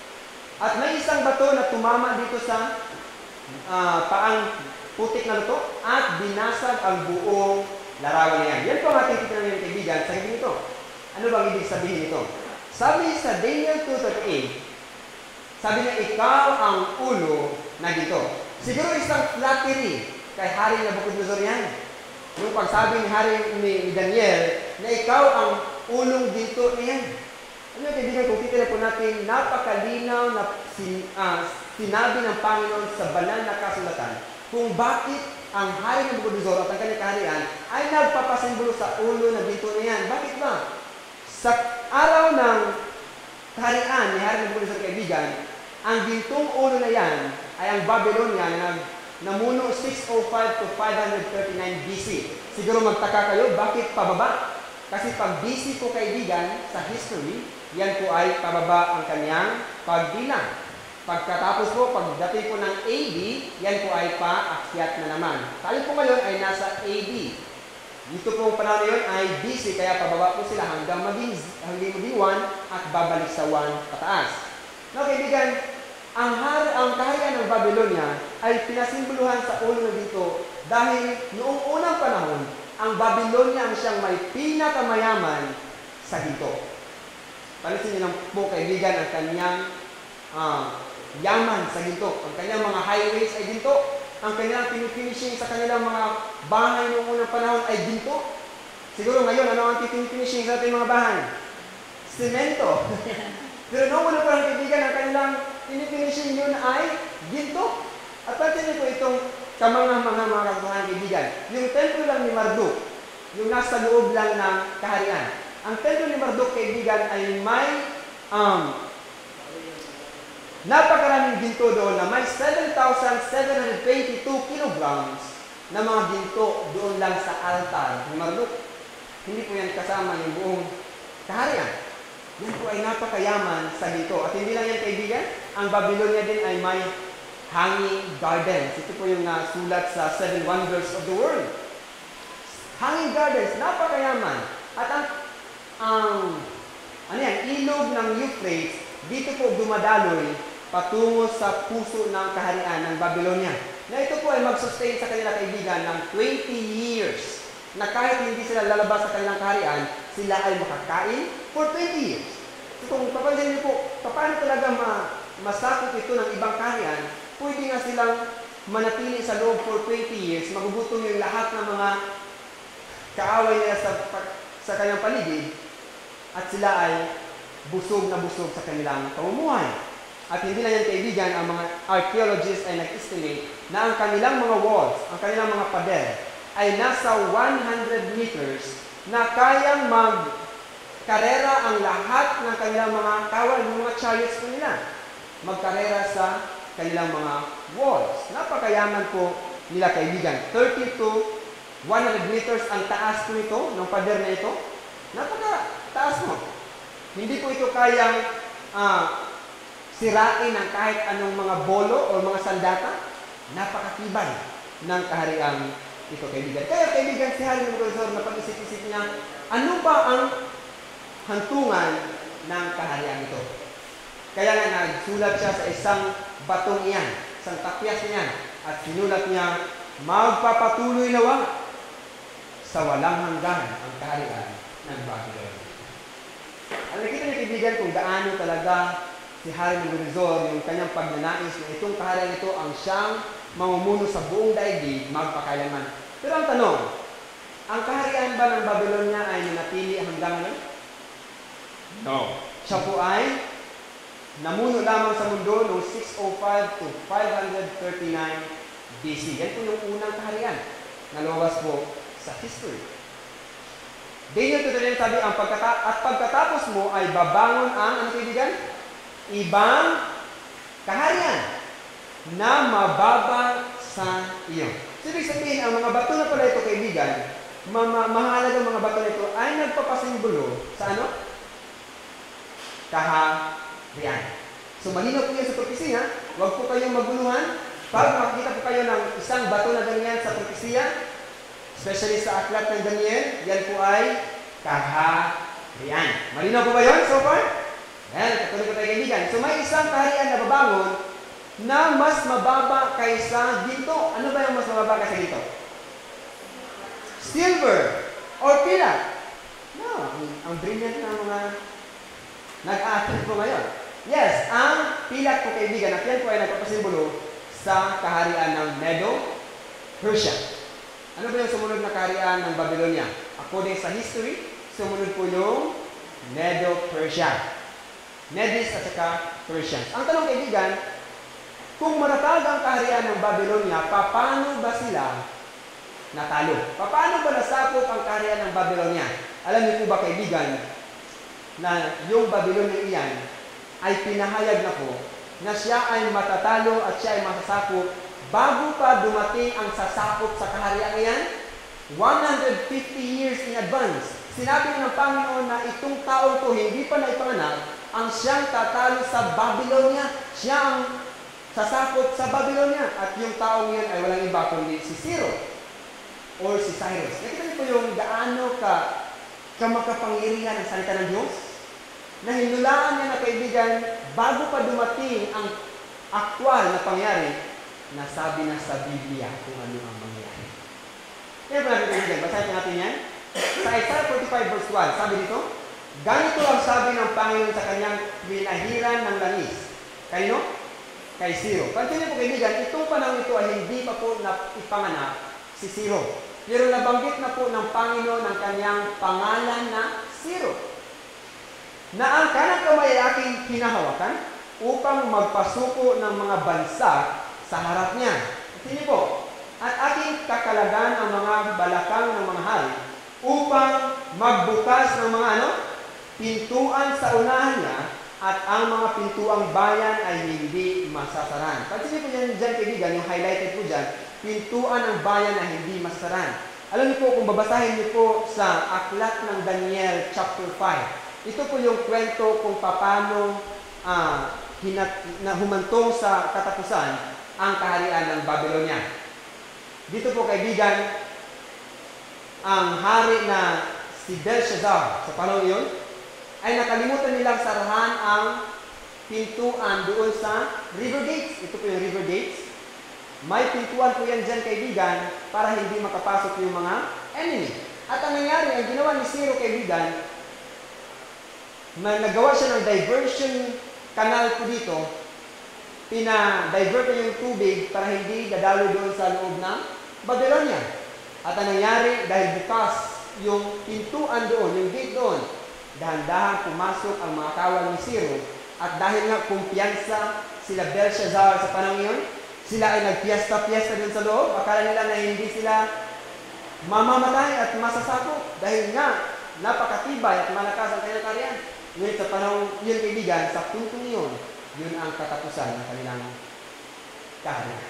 Speaker 1: At may isang bato na tumama dito sa uh, paang putik na luto at binasag ang buong larawan niya. Yan po ang ating titignan ngayon, kaibigan, sa hindi ito. Ano bang ibig sabihin nito? Sabi sa Daniel two thirty-eight, sabi niya, ikaw ang ulo na dito. Siguro isang flattery kay Hari Nabucodonosor yan. Yung pagsabi ni Hari ni Daniel na ikaw ang ulong dito niyan. Ano kaibigan, kung titignan po natin, napakalinaw na sin, uh, sinabi ng Panginoon sa banal na kasulatan kung bakit ang Hari ng Nabucodonosor at ang kanyang kaharian ay nagpapasimbolo sa ulo na dito niyan. Bakit ba? Sa araw ng kaharian ni Hari ng Nabucodonosor, kaibigan, ang gintong ulo na yan ay ang Babylonia na namuno six oh five to five thirty-nine B C. Siguro magtaka kayo, bakit pababa? Kasi pag B C po, kaibigan, sa history, yan po ay pababa ang kanyang pagbilang. Pagkatapos po, pagdating po ng A D, yan po ay paakyat na naman. Tayo po ngayon ay nasa A D. Dito pong panahon yun ay B C, kaya pababa po sila hanggang maging, hanggang maging one at babalik sa one pataas. No, kaibigan, ang, har ang kaharian ng Babylonia ay pinasimboluhan sa ulo na dito dahil noong unang panahon, ang Babylonia ang siyang may pinakamayaman sa dito. Palisin niyo lang po, kaibigan, ang kanyang uh, yaman sa ginto. Ang kanyang mga highways ay ginto. Ang kanilang pinifinishing sa kanilang mga bahay noong unang panahon ay ginto. Siguro ngayon, ano ang pinifinishing sa ating mga bahay? Semento. Pero noong unang panahon, kaibigan, ang kanilang pinifinishing yun ay ginto. At pansin niyo po itong kamanga mga mga katuhan, kaibigan. Yung templo lang ni Marduk, yung nasa loob lang ng kaharian. Ang templo ni Marduk, kaibigan, ay may um, napakaraming ginto doon na may seven thousand seven hundred twenty-two kilograms na mga ginto doon lang sa altar ni Marduk. Hindi po yan kasama yung buong kaharian. Yan po ay napakayaman sa ginto. At hindi lang yan, kaibigan, ang Babylonia din ay may hanging gardens. Ito po yung uh, sulat sa Seven Wonders of the World. Hanging gardens, napakayaman. At ang ang ano yan, ilog ng Euphrates, dito po dumadaloy patungo sa puso ng kaharian ng Babylonia. Na ito po ay mag-sustain sa kanila, kaibigan, ng twenty years. Na kahit hindi sila lalabas sa kanilang kaharian, sila ay makakain for twenty years. So kung papansin niyo po, paano talaga ma masakop ito ng ibang kaharian, pwede nga silang manatili sa loob for twenty years, magugutom yung lahat ng mga kaaway nila sa, sa kanyang paligid, at sila ay busog na busog sa kanilang pamumuhay. At hindi na yan, kaibigan, ang mga archaeologists ay nag-estimate na ang kanilang mga walls, ang kanilang mga pader, ay nasa one hundred meters na kayang magkarera ang lahat ng kanilang mga kawal, ng mga chariots po nila. Magkarera sa kanilang mga walls. Napakayaman po nila, kaibigan. thirty to one hundred meters ang taas po ito, ng pader na ito. Napaka-taas mo. Hindi po ito kayang uh, sirain ng kahit anong mga bolo o mga sandata. Napakatibay ng kahariang ito, kaibigan. Kaya, kaibigan, si Hari Nabucodonosor na pag-isip-isip niya, ano ba ang hantungan ng kaharian ito? Kaya nga, nagsulat siya sa isang batong iyan, isang tapyas niyan, at sinulat niya, magpapatuloy nawa sa walang hanggan ang kaharian ng Babylon. Ang nakita niyo, kaibigan, kung gaano talaga si Hari Nabucodonosor, yung kanyang pagnanais na itong kaharian ito ang siyang mamumuno sa buong daigdig magpakailanman. Pero ang tanong, ang kaharian ba ng Babylonia ay nanatili hanggang ngayon? No. Siya po ay namuno lamang sa mundo noong six oh five to five thirty-nine B C. Yan po yung unang kaharian na lumabas po sa history. Daniel two thirty-nine sabi, ang pagkata at pagkatapos mo ay babangon ang, ano kaibigan? Ibang kaharian na mababa sa iyo. So, ibig sabihin, ang mga bato na pala ito, kaibigan, ma ma mahalagang mga bato na ito ay nagpapasimbolo sa ano? Kaharian. So, malinaw po yan sa prophecy, ha? Huwag po kayong maguluhan. Pag makikita po kayo ng isang bato na ganyan sa propesya, especially sa aklat ng Daniel, yan po ay kaharian. Malinaw po ba yun so far? Yan, katuloy po tayo kaibigan. So may isang kaharian na babangon na mas mababa kaysa ginto. Ano ba yung mas mababa kaysa ginto? Silver or pila. No, ang, ang brilliant ng mga nag-aaral po ngayon. Yes, ang pilat po kaibigan, at yan po ay nagpapasimbolo sa kaharian ng Medo, Persia. Ano ba yung sumunod na kaharian ng Babylonia? According sa history, sumunod po yung Medo, Persia. Medes at saka Persians. Ang tanong kaibigan, kung matatag ang kaharian ng Babylonia, paano ba sila natalo? Paano ba nasakop ang kaharian ng Babylonia? Alam niyo po ba kaibigan, na yung Babylonia iyan ay pinahayag na po na siya ay matatalo at siya ay masasakop bago pa dumating ang sasakop sa kaharian iyan, one hundred fifty years in advance. Sinabi ng Panginoon na itong taong to hindi pa naipanganak, ang siyang tatalo sa Babylonia. Siya ang sasakop sa Babylonia. At yung taong yan ay walang iba kundi si Ciro or si Cyrus. Nakita niyo po yung gaano ka kamakapangyarihan ang salita ng Diyos? Na hinulaan niya na kaibigan, bago pa dumating ang aktwal na pangyari, nasabi na sa Biblia kung ano ang mangyari. Kaya po natin kaibigan, basahin natin yan. Sa Isaiah forty-five verse one, sabi dito, ganito ang sabi ng Panginoon sa kanyang pinahiran ng langis. Kayo? Kay Ciro. Pansin niyo po kaibigan, itong panahon ito ay hindi pa po na ipanganak si Ciro. Pero nabanggit na po ng Panginoon ang kanyang pangalan na Ciro. Na ang kanang kamay ay aking hinahawakan upang magpasuko ng mga bansa sa harap niya. Tingnan po, at aking kakalagan ang mga balakang ng mga hari upang magbukas ng mga ano? Pintuan sa unahan niya, at ang mga pintuang bayan ay hindi masasaran. Pansin niyo po dyan, dyan kaibigan, yung highlighted po dyan, pintuan ng bayan ay hindi masasaran. Alam niyo po, kung babasahin niyo po sa aklat ng Daniel chapter five, ito po yung kwento kung paano uh, hinat, na humantong sa katapusan ang kaharian ng Babylonia. Dito po kaibigan, ang hari na si Belshazzar sa panahon iyon, ay nakalimutan nilang sarahan ang pintuan doon sa river gates. Ito po yung river gates. May pintuan po yan dyan kaibigan para hindi makapasok yung mga enemy. At ang nangyari, ang ginawa ni Ciro kaibigan, nagawa siya ng diversion canal po dito, pina-divert niya yung tubig para hindi dadalo doon sa loob ng Babylonia. At ang nangyari, dahil bukas yung pintuan doon, yung gate doon, dahan-dahan pumasok ang mga kawal ni Ciro. At dahil nga kumpiyansa sila Belshazzar sa panahon yun, sila ay nagpiesta-piesta din sa loob. Akala nila na hindi sila mamamatay at masasakop dahil nga napakatibay at malakas ang kanilang kaharian. Ngunit sa panahon yun kaibigan, sa puntong yun, yun ang katapusan ng kanilang kaharian.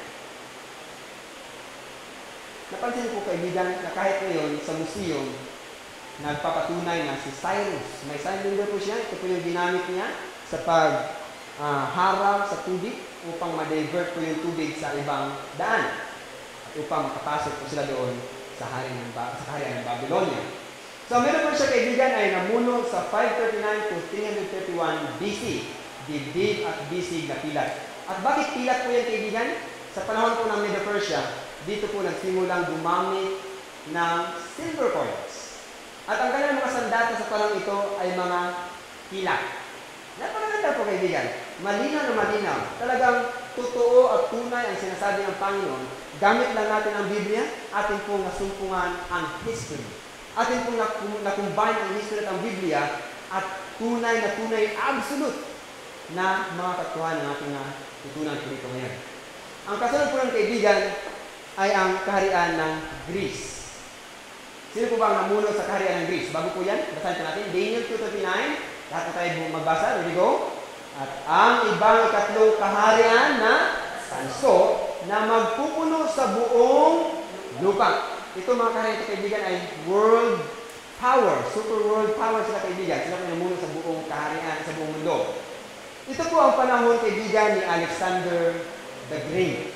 Speaker 1: Napansin po kaibigan na kahit ngayon sa museum, nagpapatunay na si Cyrus. May sign builder po siya. Ito po yung ginamit niya sa pag-harang uh, sa tubig upang ma-divert po yung tubig sa ibang daan. At upang makapasok po sila doon sa hari ng, sa kaharian ng Babylonia. So, meron po siya kaibigan ay namuno sa five thirty-nine to three thirty-one B C. Dibdib at bisig na pilat. At bakit pilat po yan kaibigan? Sa panahon po ng Medo-Persia, dito po nagsimulang gumamit ng silver coins. At ang kanilang mga sandata sa panahon ito ay mga pilak. Napakaganda po kaibigan. Malinaw na malinaw. Talagang totoo at tunay ang sinasabi ng Panginoon. Gamit lang natin ang Biblia, atin pong nasumpungan ang history. Atin pong nakumbine ang history at ang Biblia at tunay na tunay, absolute na mga katuhan ng ating tutunan po dito ngayon. Ang kasunod po ng kaibigan ay ang kaharian ng Greece. Sino po ba ang namuno sa kaharian ng Greece? Bago po yan, basahin natin. Daniel two thirty-nine. Lahat na tayo magbasa. Ready go? At ang ibang ikatlong kaharian na sanso na magpupuno sa buong lupa. Ito mga kaharian ito kaibigan ay world power. Super world power sila kaibigan. Sila po namuno sa buong kaharian, sa buong mundo. Ito po ang panahon kaibigan ni Alexander the Great.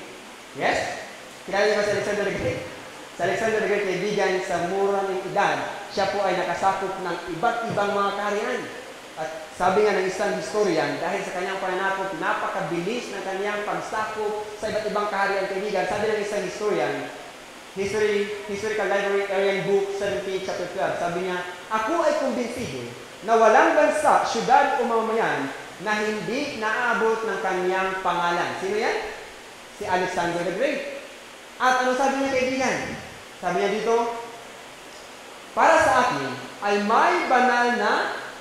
Speaker 1: Yes? Kilala niyo ba si Alexander the Great? Si Alexander the Great, kaibigan, sa mura ng edad, siya po ay nakasakop ng iba't ibang mga kaharian. At sabi nga ng isang historian, dahil sa kanyang pananakop, napakabilis ng kanyang pagsakop sa iba't ibang kaharian, kaibigan. Sabi ng isang historian, History, Historical Library, Arian Book, seventeen, chapter twelve, sabi niya, ako ay kumbinsido na walang bansa, syudad o mamamayan na hindi naaabot ng kanyang pangalan. Sino yan? Si Alexander the Great. At ano sabi niya, kaibigan? Sabi niya dito, para sa akin ay may banal na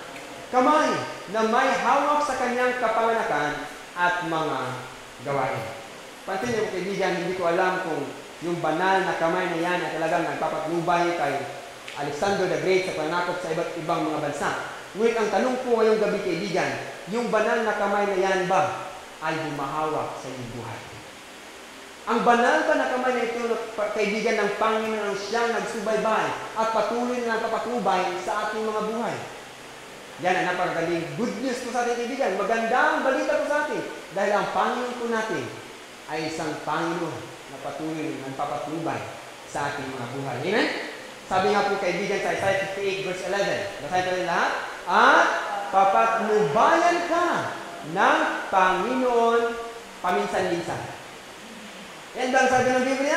Speaker 1: kamay na may hawak sa kanyang kapanganakan at mga gawain. Pansin niyo, kaibigan, hindi ko alam kung yung banal na kamay na yan ay talagang nagpapatnubay kay Alexander the Great sa panakop sa iba't ibang mga bansa. Ngunit ang tanong po ngayong gabi, kaibigan, yung banal na kamay na yan ba ay humahawak sa iyong buhay? Ang banal ba na kamay na ito, kaibigan, ng Panginoon siyang nagsubaybay at patuloy na nagpapatnubay sa ating mga buhay? Yan ang napakagaling good news po sa ating kaibigan. Magandang balita po sa atin dahil ang Panginoon po natin ay isang Panginoon na patuloy na nagpapatnubay sa ating mga buhay. Amen? Sabi nga po, kaibigan, sa Isaiah fifty-eight verse eleven, basahin ko rin lahat, at papatnubayan ka ng Panginoon paminsan-minsan. Yan ba ang sabi ng Biblia?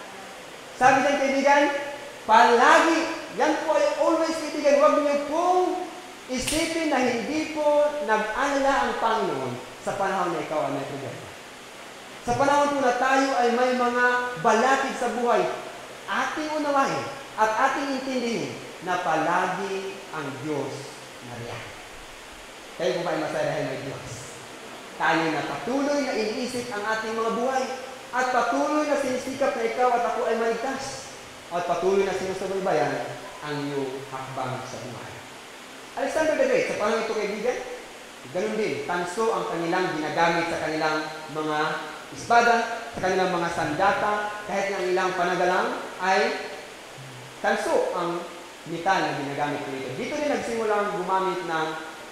Speaker 1: Sabi ng kaibigan, palagi, yan po ay always, kaibigan, huwag niyo pong isipin na hindi po nag-alala ang Panginoon sa panahon na ikaw ay may problema. Sa panahon po na tayo ay may mga balakid sa buhay, ating unawain at ating intindihin na palagi ang Diyos nariyan. Kayo po ba ay masaya dahil may Diyos? Tayo na patuloy na iniisip ang ating mga buhay at patuloy na sinisikap na ikaw at ako ay maligtas at patuloy na sinusubaybayan ang iyong hakbang sa buhay. Alexander the Great, sa panahon ito, kaibigan, ganun din, tanso ang kanilang ginagamit sa kanilang mga espada, sa kanilang mga sandata, kahit ng ilang panagalang ay tanso ang metal na ginagamit nito. Dito din nagsimulang gumamit ng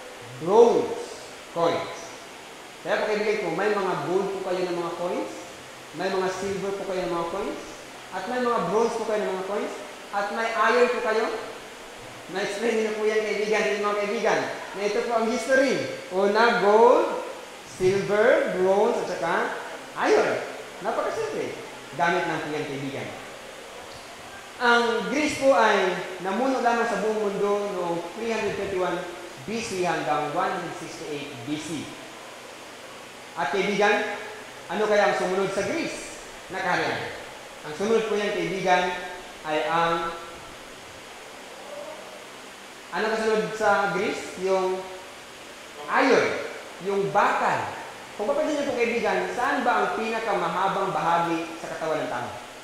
Speaker 1: bronze coins. Kaya po kaibigan ko, may mga gold po kayo ng mga coins, may mga silver po kayo ng mga coins, at may mga bronze po kayo ng mga coins, at may iron po kayo. Na-explain niyo po yan, kaibigan, din mga kaibigan, na ito po ang history. Una, gold, silver, bronze, at saka iron. Napakasimple. Gamit lang po yan, kaibigan. Ang Greece po ay namuno lamang sa buong mundo noong three twenty-one B C hanggang one sixty-eight B C. At kaibigan, ano kaya ang sumunod sa Greece na kaharian? Ang sumunod po yan, kaibigan, ay ang ano kasunod sa Greece? Yung iron, yung bakal. Kung papansin niyo po, kaibigan, saan ba ang pinakamahabang bahagi sa katawan ng tao?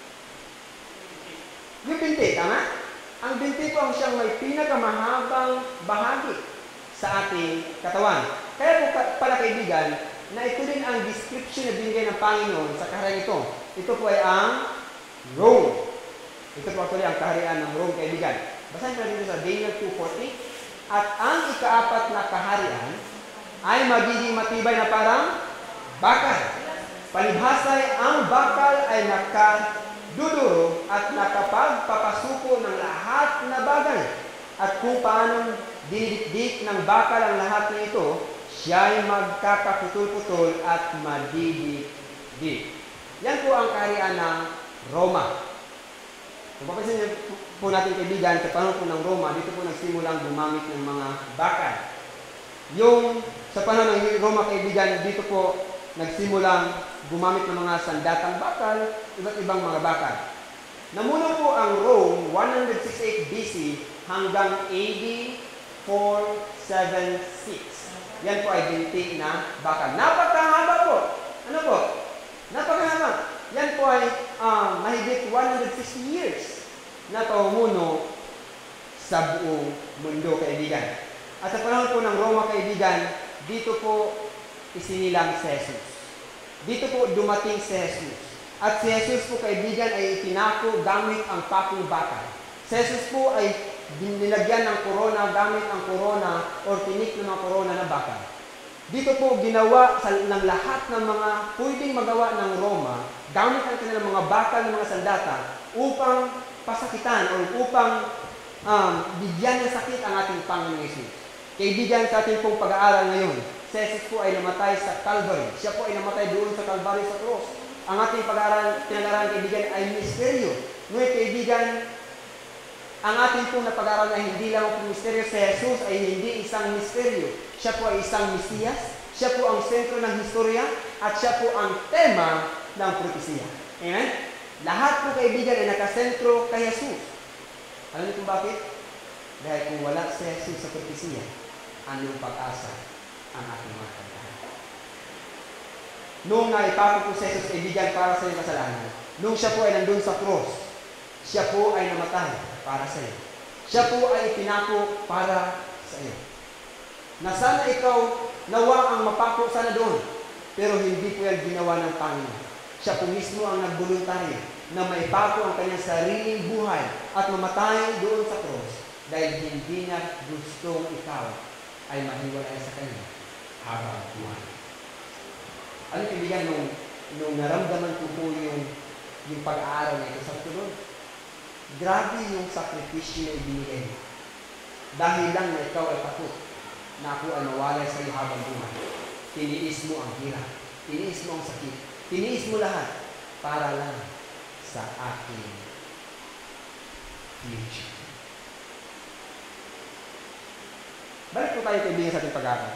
Speaker 1: Yung binti, tama? Ang binti po ang siyang may pinakamahabang bahagi sa ating katawan. Kaya po pala, kaibigan, na ito din ang description na binigay ng Panginoon sa kaharian ito. Ito po ay ang Rome. Ito po actually ang kaharian ng Rome, kaibigan. Basahin natin dito sa Daniel two forty. At ang ikaapat na kaharian ay magiging matibay na parang bakal. Palibhasay, ang bakal ay nakaduduro at nakapagpapasuko ng lahat na bagay. At kung paano dinidikdik ng bakal ang lahat na ito, siya ay magkakaputol-putol at madidikdik. Yan po ang kaharian ng Roma. Kung papansin niyo po natin, kaibigan, sa panahon po ng Roma, dito po nagsimulang gumamit ng mga bakal. Yung sa panahon ng Roma, kaibigan, dito po nagsimulang gumamit ng mga sandatang bakal, iba't ibang mga bakal. Namuno po ang Rome one sixty-eight B C hanggang A D four seventy-six. Yan po ay binti na bakal. Napakahaba po. Ano po? Napakahaba. Yan po ay uh, mahigit one hundred sixty years na pamumuno sa buong mundo, kaibigan. At sa panahon po ng Roma, kaibigan, dito po isinilang si Jesus. Dito po dumating si Jesus. At si Jesus po, kaibigan, ay itinako gamit ang pakong bakal. Si Jesus po ay nilagyan ng korona gamit ang korona or tinik ng mga korona na bakal. Dito po ginawa sa, ng lahat ng mga pwedeng magawa ng Roma, gamit ang kanilang mga bakal ng mga sandata upang pasakitan o upang um, bigyan ng sakit ang ating Panginoon Yesus. Kaibigan, sa ating pong pag-aaral ngayon, si Jesus po ay namatay sa Calvary. Siya po ay namatay doon sa Calvary sa cross. Ang ating pag-aaral, pinag-aaralan, kaibigan, ay misteryo. Ngunit kaibigan, ang ating pong napag-aaral ay hindi lang ang misteryo. Si Jesus ay hindi isang misteryo. Siya po ay isang Mesiyas. Siya po ang sentro ng historia at siya po ang tema ng propesiya. Amen? Lahat po kaibigan ay nakasentro kay Jesus. Alam niyo kung bakit? Dahil kung wala si Jesus sa propesiya, anong pag-asa ang ating mga kaibigan? Noong naipako po si Jesus kaibigan para sa iyong kasalanan, noong siya po ay nandun sa cross, siya po ay namatay para sa iyo. Siya po ay ipinako para sa iyo. Na sana ikaw nawa ang mapako sana doon, pero hindi po yan ginawa ng Panginoon. Siya po mismo ang nagboluntaryo na maipako ang kanyang sariling buhay at mamatay doon sa cross dahil hindi niya gustong ikaw ay mahiwalay sa kanya habang buhay. Ano kaibigan, nung, nung naramdaman ko po yung, yung pag-aaral na ito sa tulog, grabe yung sakripisyo na ibinigay mo. Dahil lang na ikaw ay takot na ako ay mawalay sa iyo habang buhay. Tiniis mo ang hirap. Tiniis mo ang sakit. Tiniis mo lahat para lang sa aking future. Balik po tayo kaibigan sa ating pag-aaral.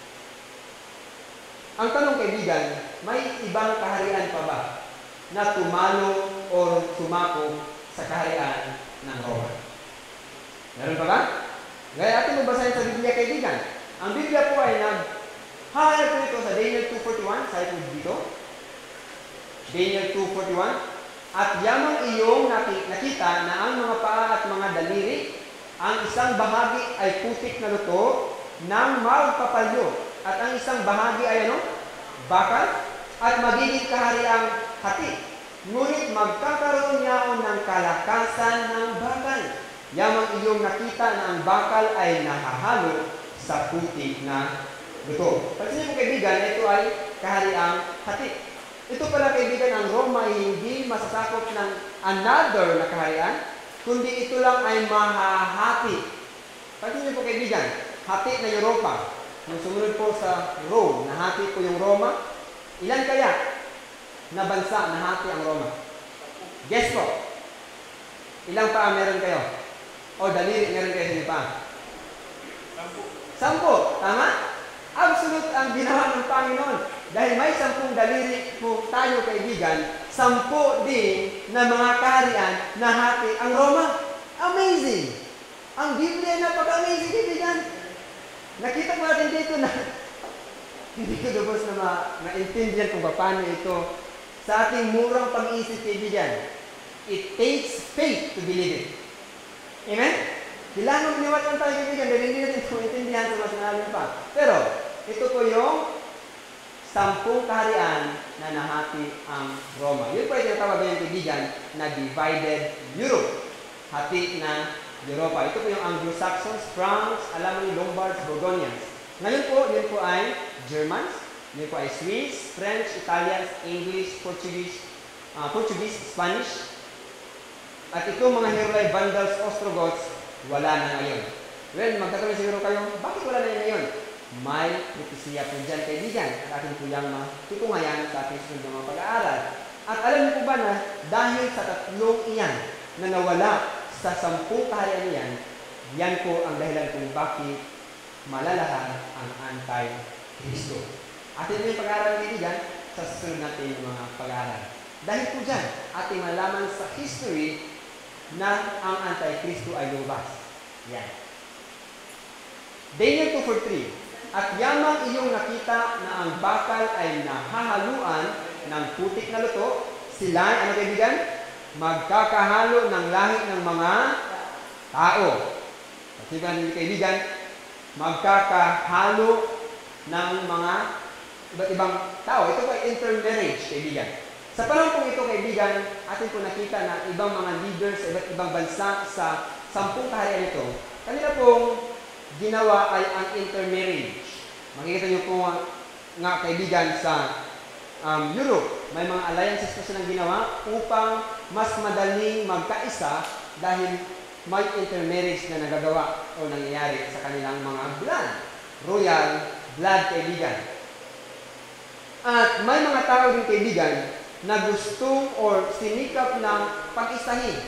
Speaker 1: Ang tanong kaibigan, may ibang kaharian pa ba na tumalo o sumako sa kaharian ng Roma? Meron pa ba? Gaya ating mabasahin sa Biblia kaibigan. Ang Biblia po ay nag-hire po ito sa Daniel two forty-one, sa ito dito. Daniel two forty-one. At yamang iyong nakita na ang mga paa at mga daliri, ang isang bahagi ay putik na luto ng magpapalyo. At ang isang bahagi ay ano? Bakal. At magiging kahariang hati. Ngunit magkakaroon niyaon ng kalakasan ng bakal. Yamang iyong nakita na ang bakal ay nahahalo sa putik na luto. Pansin niyo po kaibigan, ito ay kahariang hati. Ito pala kaibigan, ang Roma ay hindi masasakop ng another na kaharian, kundi ito lang ay mahahati. Pansin niyo po kaibigan, hati na Europa. Yung sumunod po sa Rome, nahati po yung Roma. Ilan kaya na bansa nahati ang Roma? Guess po. Ilang paa meron kayo? O daliri meron kayo sa inyo pa? Sampo. Sampo. Tama? Absolute ang ginawa ng Panginoon. Dahil may sampung daliri po tayo kaibigan, sampo din na mga kaharian nahati ang Roma. Amazing! Ang Biblia napaka-amazing kaibigan. Nakita ko natin dito na hindi ko lubos na ma- maintindihan kung paano ito sa ating murang pag-iisip kaibigan. It takes faith to believe it. Amen? Kailangan maniwala tayo kaibigan dahil hindi natin ito maintindihan sa mas malalim pa. Pero, ito po yung sampung kaharian na nahati ang Roma. Yun po ay tinatawag ng kaibigan na divided Europe. Hati na Europa. Ito po yung Anglo-Saxons, France, Alamani, Lombards, Burgundians. Ngayon po, yun po ay Germans, yun po ay Swiss, French, Italians, English, Portuguese, uh, Portuguese, Spanish. At itong mga Herulay, Vandals, Ostrogoths, wala na ngayon. Well, magtatanong siguro kayo, bakit wala na yun ngayon? May propesiya po dyan, kaibigan. At atin po yung matutungayan sa ating susunod ng mga pag-aaral. At alam niyo po ba na dahil sa tatlong iyan na nawala sa sampung kaharian niyan, yan po ang dahilan kung bakit malalahan ang anti-Kristo. Atin po yung pag-aaral kaibigan sa susunod natin yung mga pag-aaral. Dahil po dyan, ating malaman sa history na ang anti-Kristo ay lumabas. Yan. Daniel two forty-three. At yamang iyong nakita na ang bakal ay nahahaluan ng putik na luto, sila, ano kaibigan? Magkakahalo ng lahi ng mga tao. Kasi ba, kaibigan, magkakahalo ng mga iba't ibang tao. Ito po ay intermarriage, kaibigan. Sa panahon po ito, kaibigan, atin po nakita na ibang mga leaders sa iba't ibang bansa sa sampung kaharian ito, kanila pong ginawa ay ang intermarriage. Makikita niyo po nga, nga kaibigan sa um, Europe, may mga alliances po silang ginawa upang mas madaling magkaisa dahil may intermarriage na nagagawa o nangyayari sa kanilang mga blood. Royal blood, kaibigan. At may mga tao din, kaibigan, na gustong or sinikap na pag-isahin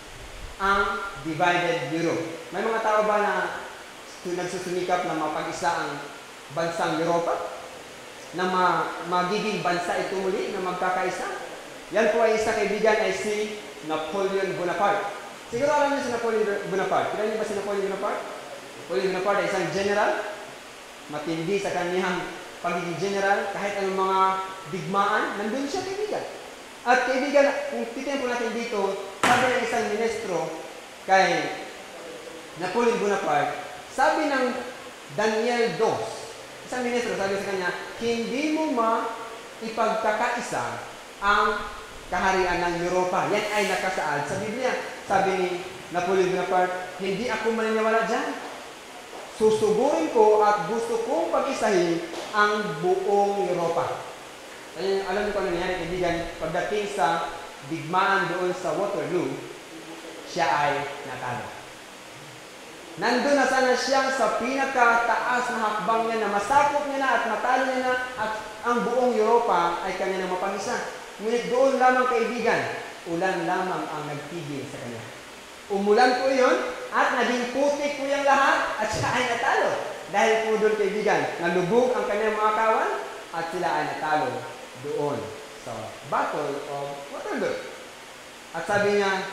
Speaker 1: ang divided Europe. May mga tao ba na nagsusumikap na mapag-isa ang bansang Europa? Na ma magiging bansa ito muli na magkakaisa? Yan po ay isa, kaibigan, ay si Napoleon Bonaparte. Siguro alam niyo si Napoleon Bonaparte. Kilala niyo ba si Napoleon Bonaparte? Napoleon Bonaparte ay isang general, matindi sa kanyang pagiging general, kahit anong mga digmaan, nandun siya, kaibigan. At kaibigan, kung titignan po natin dito, sabi ng isang ministro kay Napoleon Bonaparte, sabi ng Daniel Dos, isang ministro, sabi sa kanya, hindi mo ma-ipagkakaisa ang kaharian ng Europa. Yan ay nakasaad sa Biblia. Sabi ni Napoleon Bonaparte, hindi ako maniniwala dyan. Susugurin ko at gusto kong pag-isahin ang buong Europa. Kaya alam niyo kung ano nangyari, kaibigan, pagdating sa digmaan doon sa Waterloo, siya ay natalo. Nandun na sana siya sa pinakataas na hakbang niya na masakop niya na at matalo niya na at ang buong Europa ay kanya na mapangisa. Ngunit doon lamang, kaibigan, ulan lamang ang nagtigil sa kanya. Umulan po yun at naging putik po yung lahat at siya ay natalo. Dahil po doon, kaibigan, nalubog ang kanyang mga kawan at sila ay natalo doon sa Battle of Waterloo. At sabi niya,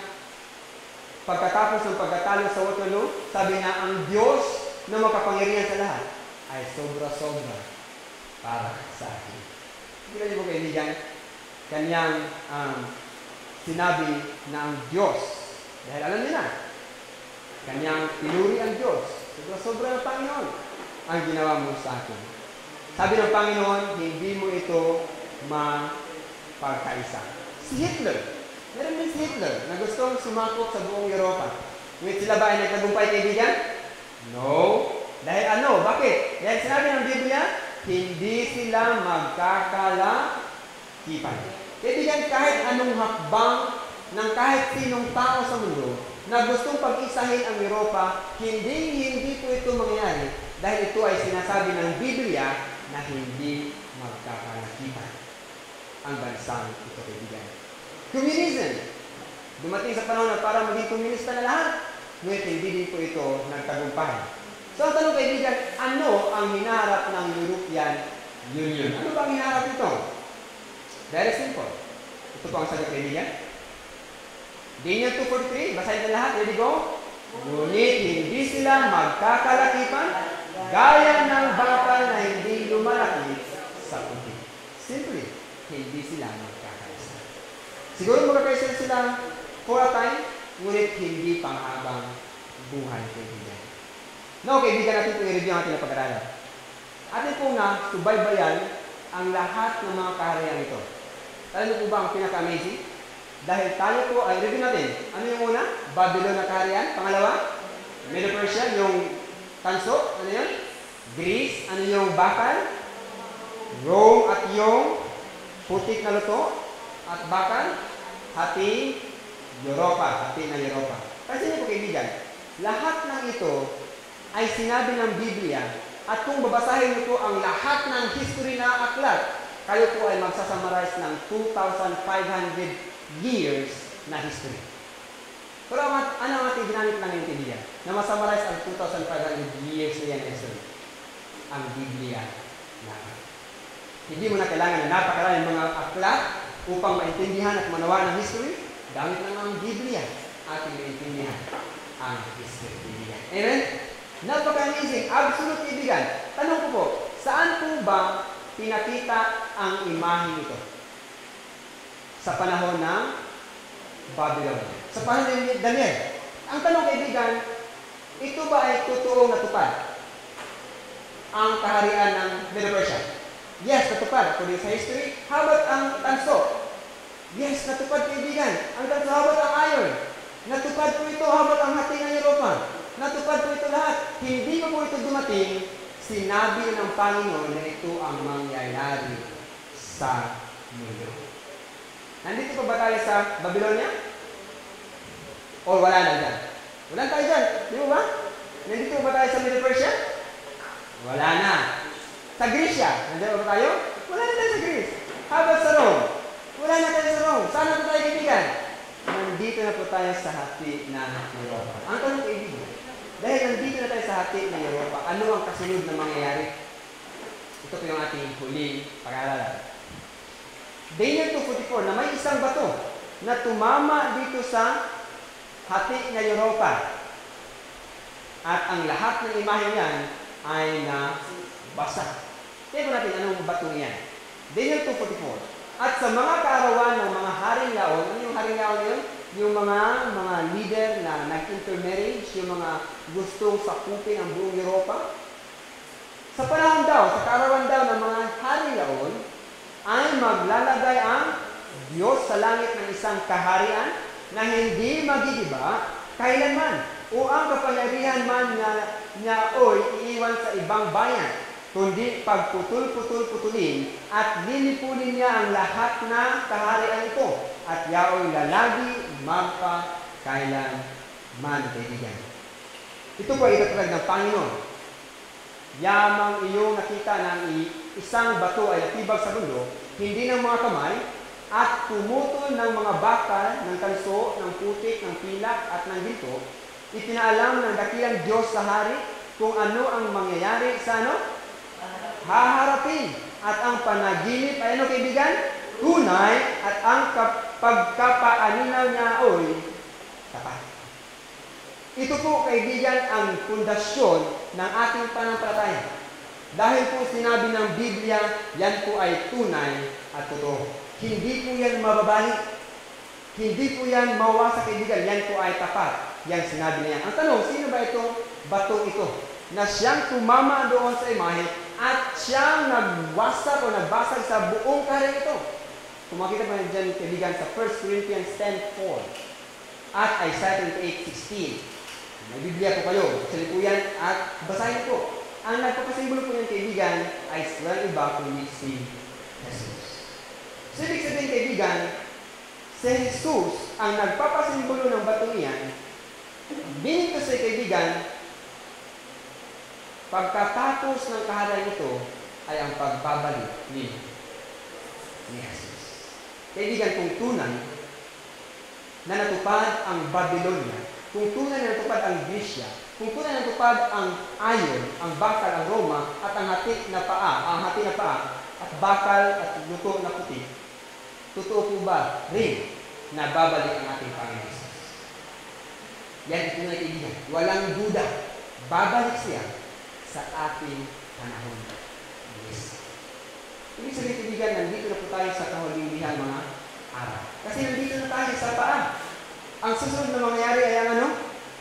Speaker 1: pagkatapos ng pagkatalo sa Waterloo, sabi niya, ang Diyos na makapangyarihan sa lahat ay sobra-sobra para sa akin. Hindi ka niyo po, kaibigan, kanyang um, sinabi na ang Diyos, dahil alam niya na, kanyang pinuri ang Diyos, sobra-sobra ng Panginoon ang ginawa mo sa akin. Sabi ng Panginoon, hindi mo ito mapagkaisa. Si Hitler, meron din si Hitler na gustong sumakop sa buong Europa. Ngunit sila ba ay nagtagumpay, kaibigan? No. Dahil ano? Bakit? Dahil sinabi ng Biblia, hindi sila magkakalakipan. Kaibigan, kahit anong hakbang ng kahit sinong tao sa mundo na gustong pag-isahin ang Europa, hindi, hindi po ito mangyayari dahil ito ay sinasabi ng Biblia na hindi magkakalakipan ang bansang ito, kaibigan. Communism. Dumating sa panahon na para maging komunista na lahat, ngunit hindi din po ito nagtagumpay. So ang tanong, kaibigan, ano ang hinaharap ng European Union? Ano ba ang hinaharap ito? Very simple. Ito po ang sagot, kaibigan. Daniel two forty-three, basahin na lahat. Ready, go? Ngunit hindi sila magkakalakipan gaya ng bakal na hindi lumalaki sa puti. Simply, hindi sila magkakaisa. Siguro magkakaisa sila for a time, ngunit hindi panghabang buhay, kaibigan. No, kaibigan, natin po i-review ang ating napag-aralan. Atin po nga subaybayan ang lahat ng mga kaharian ito. Alam niyo po ba ang pinaka-amazing? Dahil tayo po ay review natin. Ano yung una? Babylon na kaharian. Pangalawa, Medo-Persia, yung tanso. Ano yun? Greece. Ano yung bakal? Rome at yung putik na luto at bakal. Hati Europa. Hati na Europa. Kasi niyo po, kaibigan, lahat ng ito ay sinabi ng Biblia at kung babasahin niyo po ang lahat ng history na aklat, kayo po ay magsasummarize ng two thousand five hundred years na history. Pero ano ang ating ginamit lang yung Biblia? Na masummarize ang two thousand five hundred years na yan history? Ang Biblia na. Hindi mo na kailangan na napakaraming mga aklat upang maintindihan at manawa ng history. Gamit lang ang Biblia ating maintindihan ang history. Biblia. Amen? Napaka-amazing. Absolute, kaibigan. Tanong ko po, saan po ba pinakita ang imahe nito? Sa panahon ng Babylon. Sa panahon ng Daniel. Ang tanong, kaibigan, ito ba ay totoong natupad? Ang kaharian ng Medo-Persia? Yes, natupad. According sa history. How about ang tanso? Yes, natupad, kaibigan. Ang tanso, how about ang iron? Natupad po ito. How about ang hati ng Europa? Natupad po ito lahat. Hindi pa po ito dumating sinabi ng Panginoon na ito ang mangyayari sa mundo. Nandito pa ba tayo sa Babylonia? O wala na dyan? Wala tayo dyan. Di ba ba? Nandito ba tayo sa Middle Persia? Wala na. Sa Grecia? Nandito ba tayo? Wala na tayo sa Greece. How about sa Rome? Wala na tayo sa Rome. Saan na po tayo kaibigan? Nandito na po tayo sa hati ng Europa. Ang tanong kaibigan, dahil nandito na tayo sa hati ng Europa, ano ang kasunod na mangyayari? Ito po yung ating huling pag-aalala. Daniel two forty-four, na may isang bato na tumama dito sa hati ng Europa. At ang lahat ng imahe niyan ay nabasa. Tignan natin anong bato niyan. Daniel two forty-four. At sa mga kaarawan ng mga haring laon, ano yung haring laon yun? Yung mga mga leader na nag-intermarriage, yung mga gustong sakupin ang buong Europa. Sa panahon daw, sa kaarawan daw ng mga haring laon, ay maglalagay ang Diyos sa langit ng isang kaharian na hindi magigiba kailanman, o ang kapangyarihan man niya, niya oy iiwan sa ibang bayan, kundi pagputol-putol-putulin at lilipulin niya ang lahat na kaharian ito, at yaoy lalagi magpakailanman, kaibigan. Ito po ay itatag ng Panginoon. Yamang iyong nakita ng isang bato ay natibag sa bundok, hindi ng mga kamay, at pumutol ng mga bakal, ng kalso, ng putik, ng pilak, at ng ginto, ipinaalam ng dakilang Diyos sa hari kung ano ang mangyayari sa ano? Haharapin. At ang panaginip ay ano, kaibigan? Tunay, at ang pagkapaaninaw niya ay tapat. Ito po, kaibigan, ang pundasyon ng ating pananampalataya. Dahil po sinabi ng Biblia, yan po ay tunay at totoo. Hindi po yan mababalik. Hindi po yan mawasak, kaibigan. Yan po ay tapat. Yan sinabi niya. Ang tanong, sino ba itong batong ito? Na siyang tumama doon sa imahe at siyang nagwasak o nagbasag sa buong kaharian ito. Kung makita pa dyan, kaibigan, sa First Corinthians ten four at Isaiah twenty-eight sixteen. May Biblia po kayo. Sali po yan at basahin po. Ang nagpapasimbolo po yan, kaibigan, ay silang iba kundi si Jesus. So, ibig sabihin, kaibigan, si Jesus ang nagpapasimbolo ng batong iyan. Meaning to say, kaibigan, pagkatapos ng kaharian ito ay ang pagbabalik ni, ni Jesus. Kaibigan, kung tunay na natupad ang Babylonia, kung tunay na natupad ang Grecia, kung tunay na natupad ang Ayon, ang bakal, ang Roma, at ang hati na paa, ang hati na paa, at bakal at luto na puti, totoo po ba rin na babalik ang ating Panginoon Jesus? Yan ito na kaibigan. Walang duda. Babalik siya sa ating panahon. Yes. Ibig sabihin, kaibigan, nandito na po tayo sa kahulilihan mga araw. Kasi nandito na tayo sa paa. Ang susunod na mangyayari ay ang ano?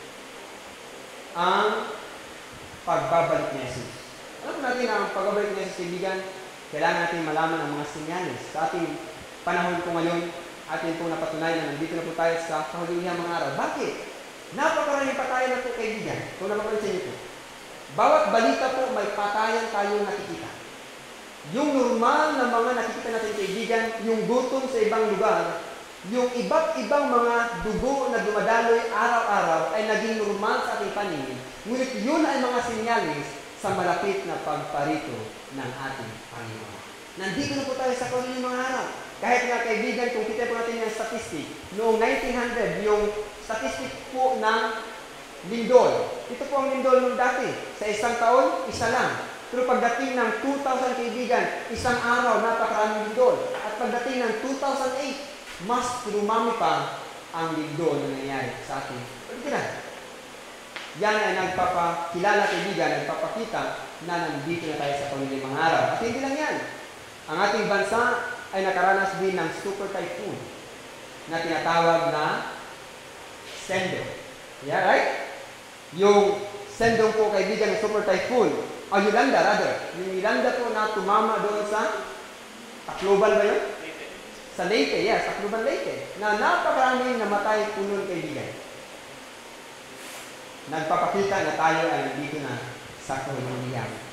Speaker 1: Ang pagbabalik ni Jesus. Alam po natin na ang pagbabalik ni Jesus, kaibigan, kailangan natin malaman ang mga sinyalis. Sa ating panahon po ngayon, atin po napatunayan na nandito na po tayo sa kahulilihan mga araw. Bakit? Napakaraming patayan na po, kaibigan. Kung napapansin niyo po. Bawat balita po, may patayan tayong nakikita. Yung normal na mga nakikita natin, kaibigan, yung gutom sa ibang lugar, yung iba't ibang mga dugo na dumadaloy araw-araw ay naging normal sa ating paningin. Ngunit yun ay mga sinyalis sa malapit na pagparito ng ating Panginoon. Nandito na po tayo sa kahulilihan mga araw. Kahit nga, kaibigan, kung kita po natin yung statistic, noong nineteen hundred, yung statistic po ng lindol. Ito po ang lindol nung dati. Sa isang taon, isa lang. Pero pagdating ng two thousand, kaibigan, isang araw, napakaraming lindol. At pagdating ng two thousand eight, mas lumami pa ang lindol na nangyayari sa ating pagkikilan. Yan ay nagpapakilala, kaibigan, nagpapakita na nandito na tayo sa kahulilihan mga araw. At hindi lang yan. Ang ating bansa ay nakaranas din ng super typhoon na tinatawag na Sendong. Yeah, right? Yung Sendong po, kaibigan, ng super typhoon, o Yolanda, rather. Yung Yolanda po na tumama doon sa Tacloban ba yun? Sa Leyte, yes, Tacloban, Leyte. Na napakaraming namatay po nun, kaibigan. Nagpapakita na tayo ay nandito na sa kahulilihan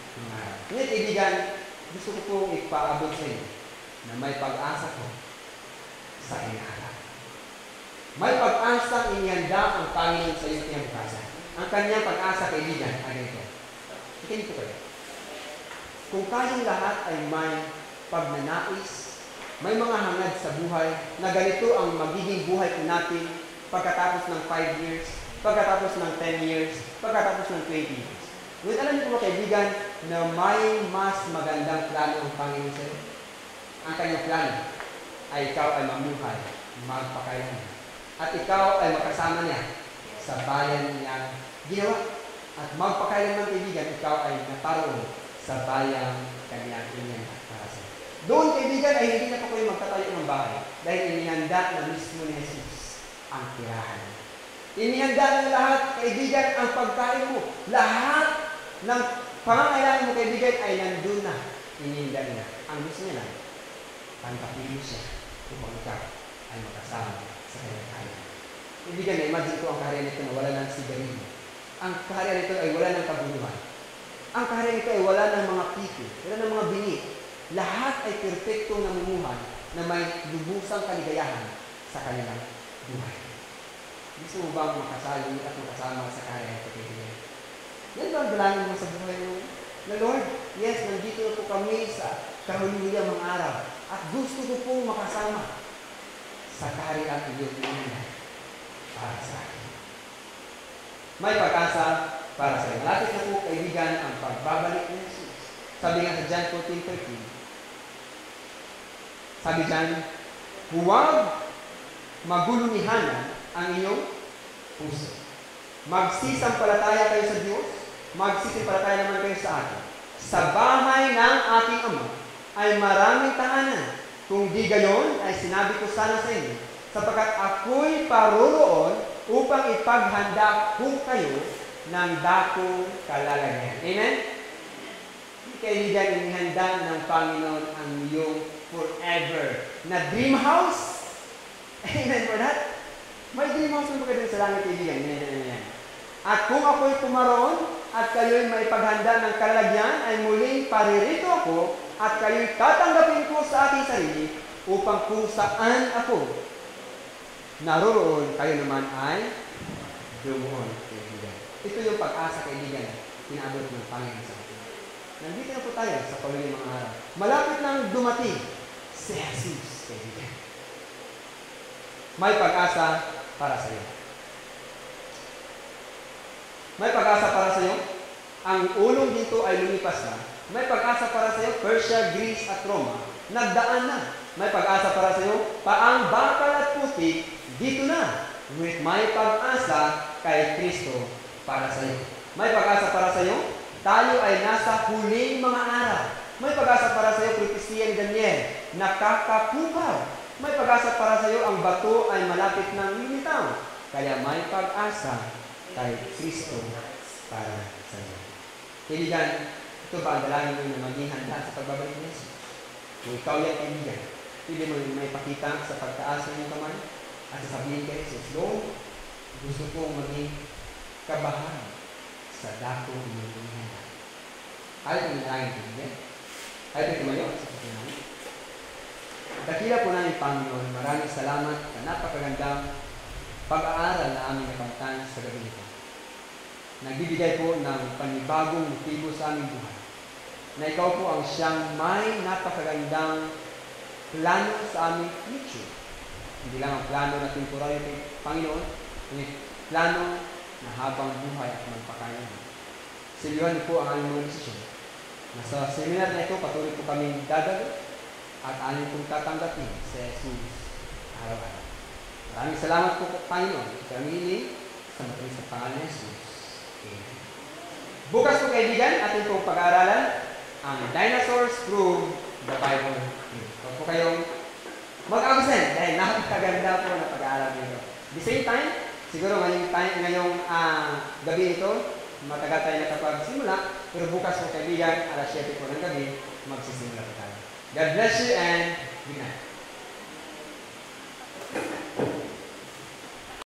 Speaker 1: mangarap. Ngayon, kaibigan, gusto ko pong ipaabot sa inyo na may pag-asa ko sa inaharap. May pag-asang inihanda ang Panginoon sa iyong kinabukasan. Ang kanyang pag-asa, kaibigan, ay ito. Ikinig ko kayo. Kung kayong lahat ay may pagnanais, may mga hangad sa buhay na ganito ang magiging buhay ko natin pagkatapos ng five years, pagkatapos ng ten years, pagkatapos ng twenty years. Ngunit alam niyo po mga kaibigan na may mas magandang plano ang Panginoon sa iyo. Ang kanyang plano ay ikaw ay mamuhay, magpakailanman. At ikaw ay makasama niya sa bayan niyang ginawa. At magpakailanman, kaibigan, ikaw ay naparoon sa bayang kanyang inihanda para sa iyo. Doon, kaibigan, ay hindi na po kayo magtatayo ng bahay dahil inihanda na mismo ni Jesus ang tirahan. Inihanda ng lahat, kaibigan, ang pagkain mo. Lahat ng pangangailangan mo, kaibigan, ay nandun na. Inihanda niya. Ang gusto niya lang, pantapin mo siya upang ikaw ay makasama sa kanyang kaya. Kaibigan, na-imagine ko ang karya nito na wala ng sigarilyo. Ang karya nito ay wala ng kabuluhan. Ang karya nito ay wala ng mga piki, wala ng mga bingi. Lahat ay perpektong namumuhan na may lubusang kaligayahan sa kanilang buhay. Gusto mo bang makasali at makasama sa karya nito, kaibigan? Yan ba ang dalangin mo sa buhay mo? Na Lord, yes, nandito na po kami sa kahuli-huli mga araw at gusto ko pong makasama sa kaharian ng iyong inihanda para sa akin. May pag-asa para sa iyo. Malapit na po, kaibigan, ang pagbabalik ni Jesus. Sabi nga sa John fourteen thirteen, sabi dyan, huwag magulumihanan ang inyong puso. Magsisampalataya kayo sa Diyos, magsisampalataya naman kayo sa akin. Sa bahay ng aking Ama ay maraming tahanan. Kung di gayon, ay sinabi ko sana sa inyo, sapagkat ako'y paroroon upang ipaghanda ko kayo ng dakong kalalagyan. Amen? Kaibigan, inihanda ng Panginoon ang iyong forever na dream house. Amen for that? May dream house mo kayo sa langit, kaibigan. Amen, amen. At kung ako'y pumaroon at kayo'y maipaghanda ng kalalagyan, ay muling paririto ako at kayo'y tatanggapin ko sa aking sarili upang kung saan ako naroroon, kayo naman ay doon, kaibigan. Ito yung pag-asa, kaibigan, inaabot ng Panginoon sa atin. Nandito na po tayo sa pagdating mga araw. Malapit nang dumating si Jesus, kaibigan. May pag-asa para sa iyo. May pag-asa para sa iyo. Ang ulong dito ay lumipas na. May pag-asa para sa iyo, Persia, Greece at Roma. Nagdaan na. May pag-asa para sa iyo, paang bakal at putik, dito na. Ngunit may pag-asa kay Kristo para sa iyo. May pag-asa para sa iyo, tayo ay nasa huling mga araw. May pag-asa para sa iyo, Propesiya ni Daniel, nakakapukaw. May pag-asa para sa iyo, ang bato ay malapit ng lumitaw. Kaya may pag-asa kay Kristo para sa iyo. Kaibigan, ito ba ang dalangin mo na maging handa sa pagbabalik ni Jesus? Kung ikaw yan, kaibigan, hindi mo may pakita sa pagtaas ng iyong kamay at sasabihin kay Jesus, Lord, gusto kong maging kabahan sa dako ng iyong handa. Ayaw kong nalangin, kaibigan. Ayaw kong tumayo sa pagkinamin. Dakila po namin, Panginoon, maraming salamat sa napakagandang pag-aaral na aming napagtan sa gabi nito. Nagbibigay po ng panibagong motibo sa aming buhay. Na ikaw po ang siyang may napakagandang plano sa aming future. Hindi lang ang plano na temporaryo kay Panginoon, kundi plano na habang buhay at magpakayanan. Siliwan po ang aming mga desisyon. Nasa seminar na ito, patuloy po kaming dadalo at aming pong tatanggapin sa Jesus araw-araw. Maraming salamat po, Panginoon. Kami hiling sa matamis sa pangalan ni Jesus. Amen. Bukas po, kaibigan, ating pong pag-aaralan ang Dinosaurs Prove the Bible. Huwag po kayong mag-absent dahil napakaganda po na pag-aaral nito. The same time, siguro ngayong, time, ngayong uh, gabi ito, matagal tayo nakapagsimula, pero bukas po, kaibigan, alas siyete po ng gabi, magsisimula po tayo. God bless you and good night.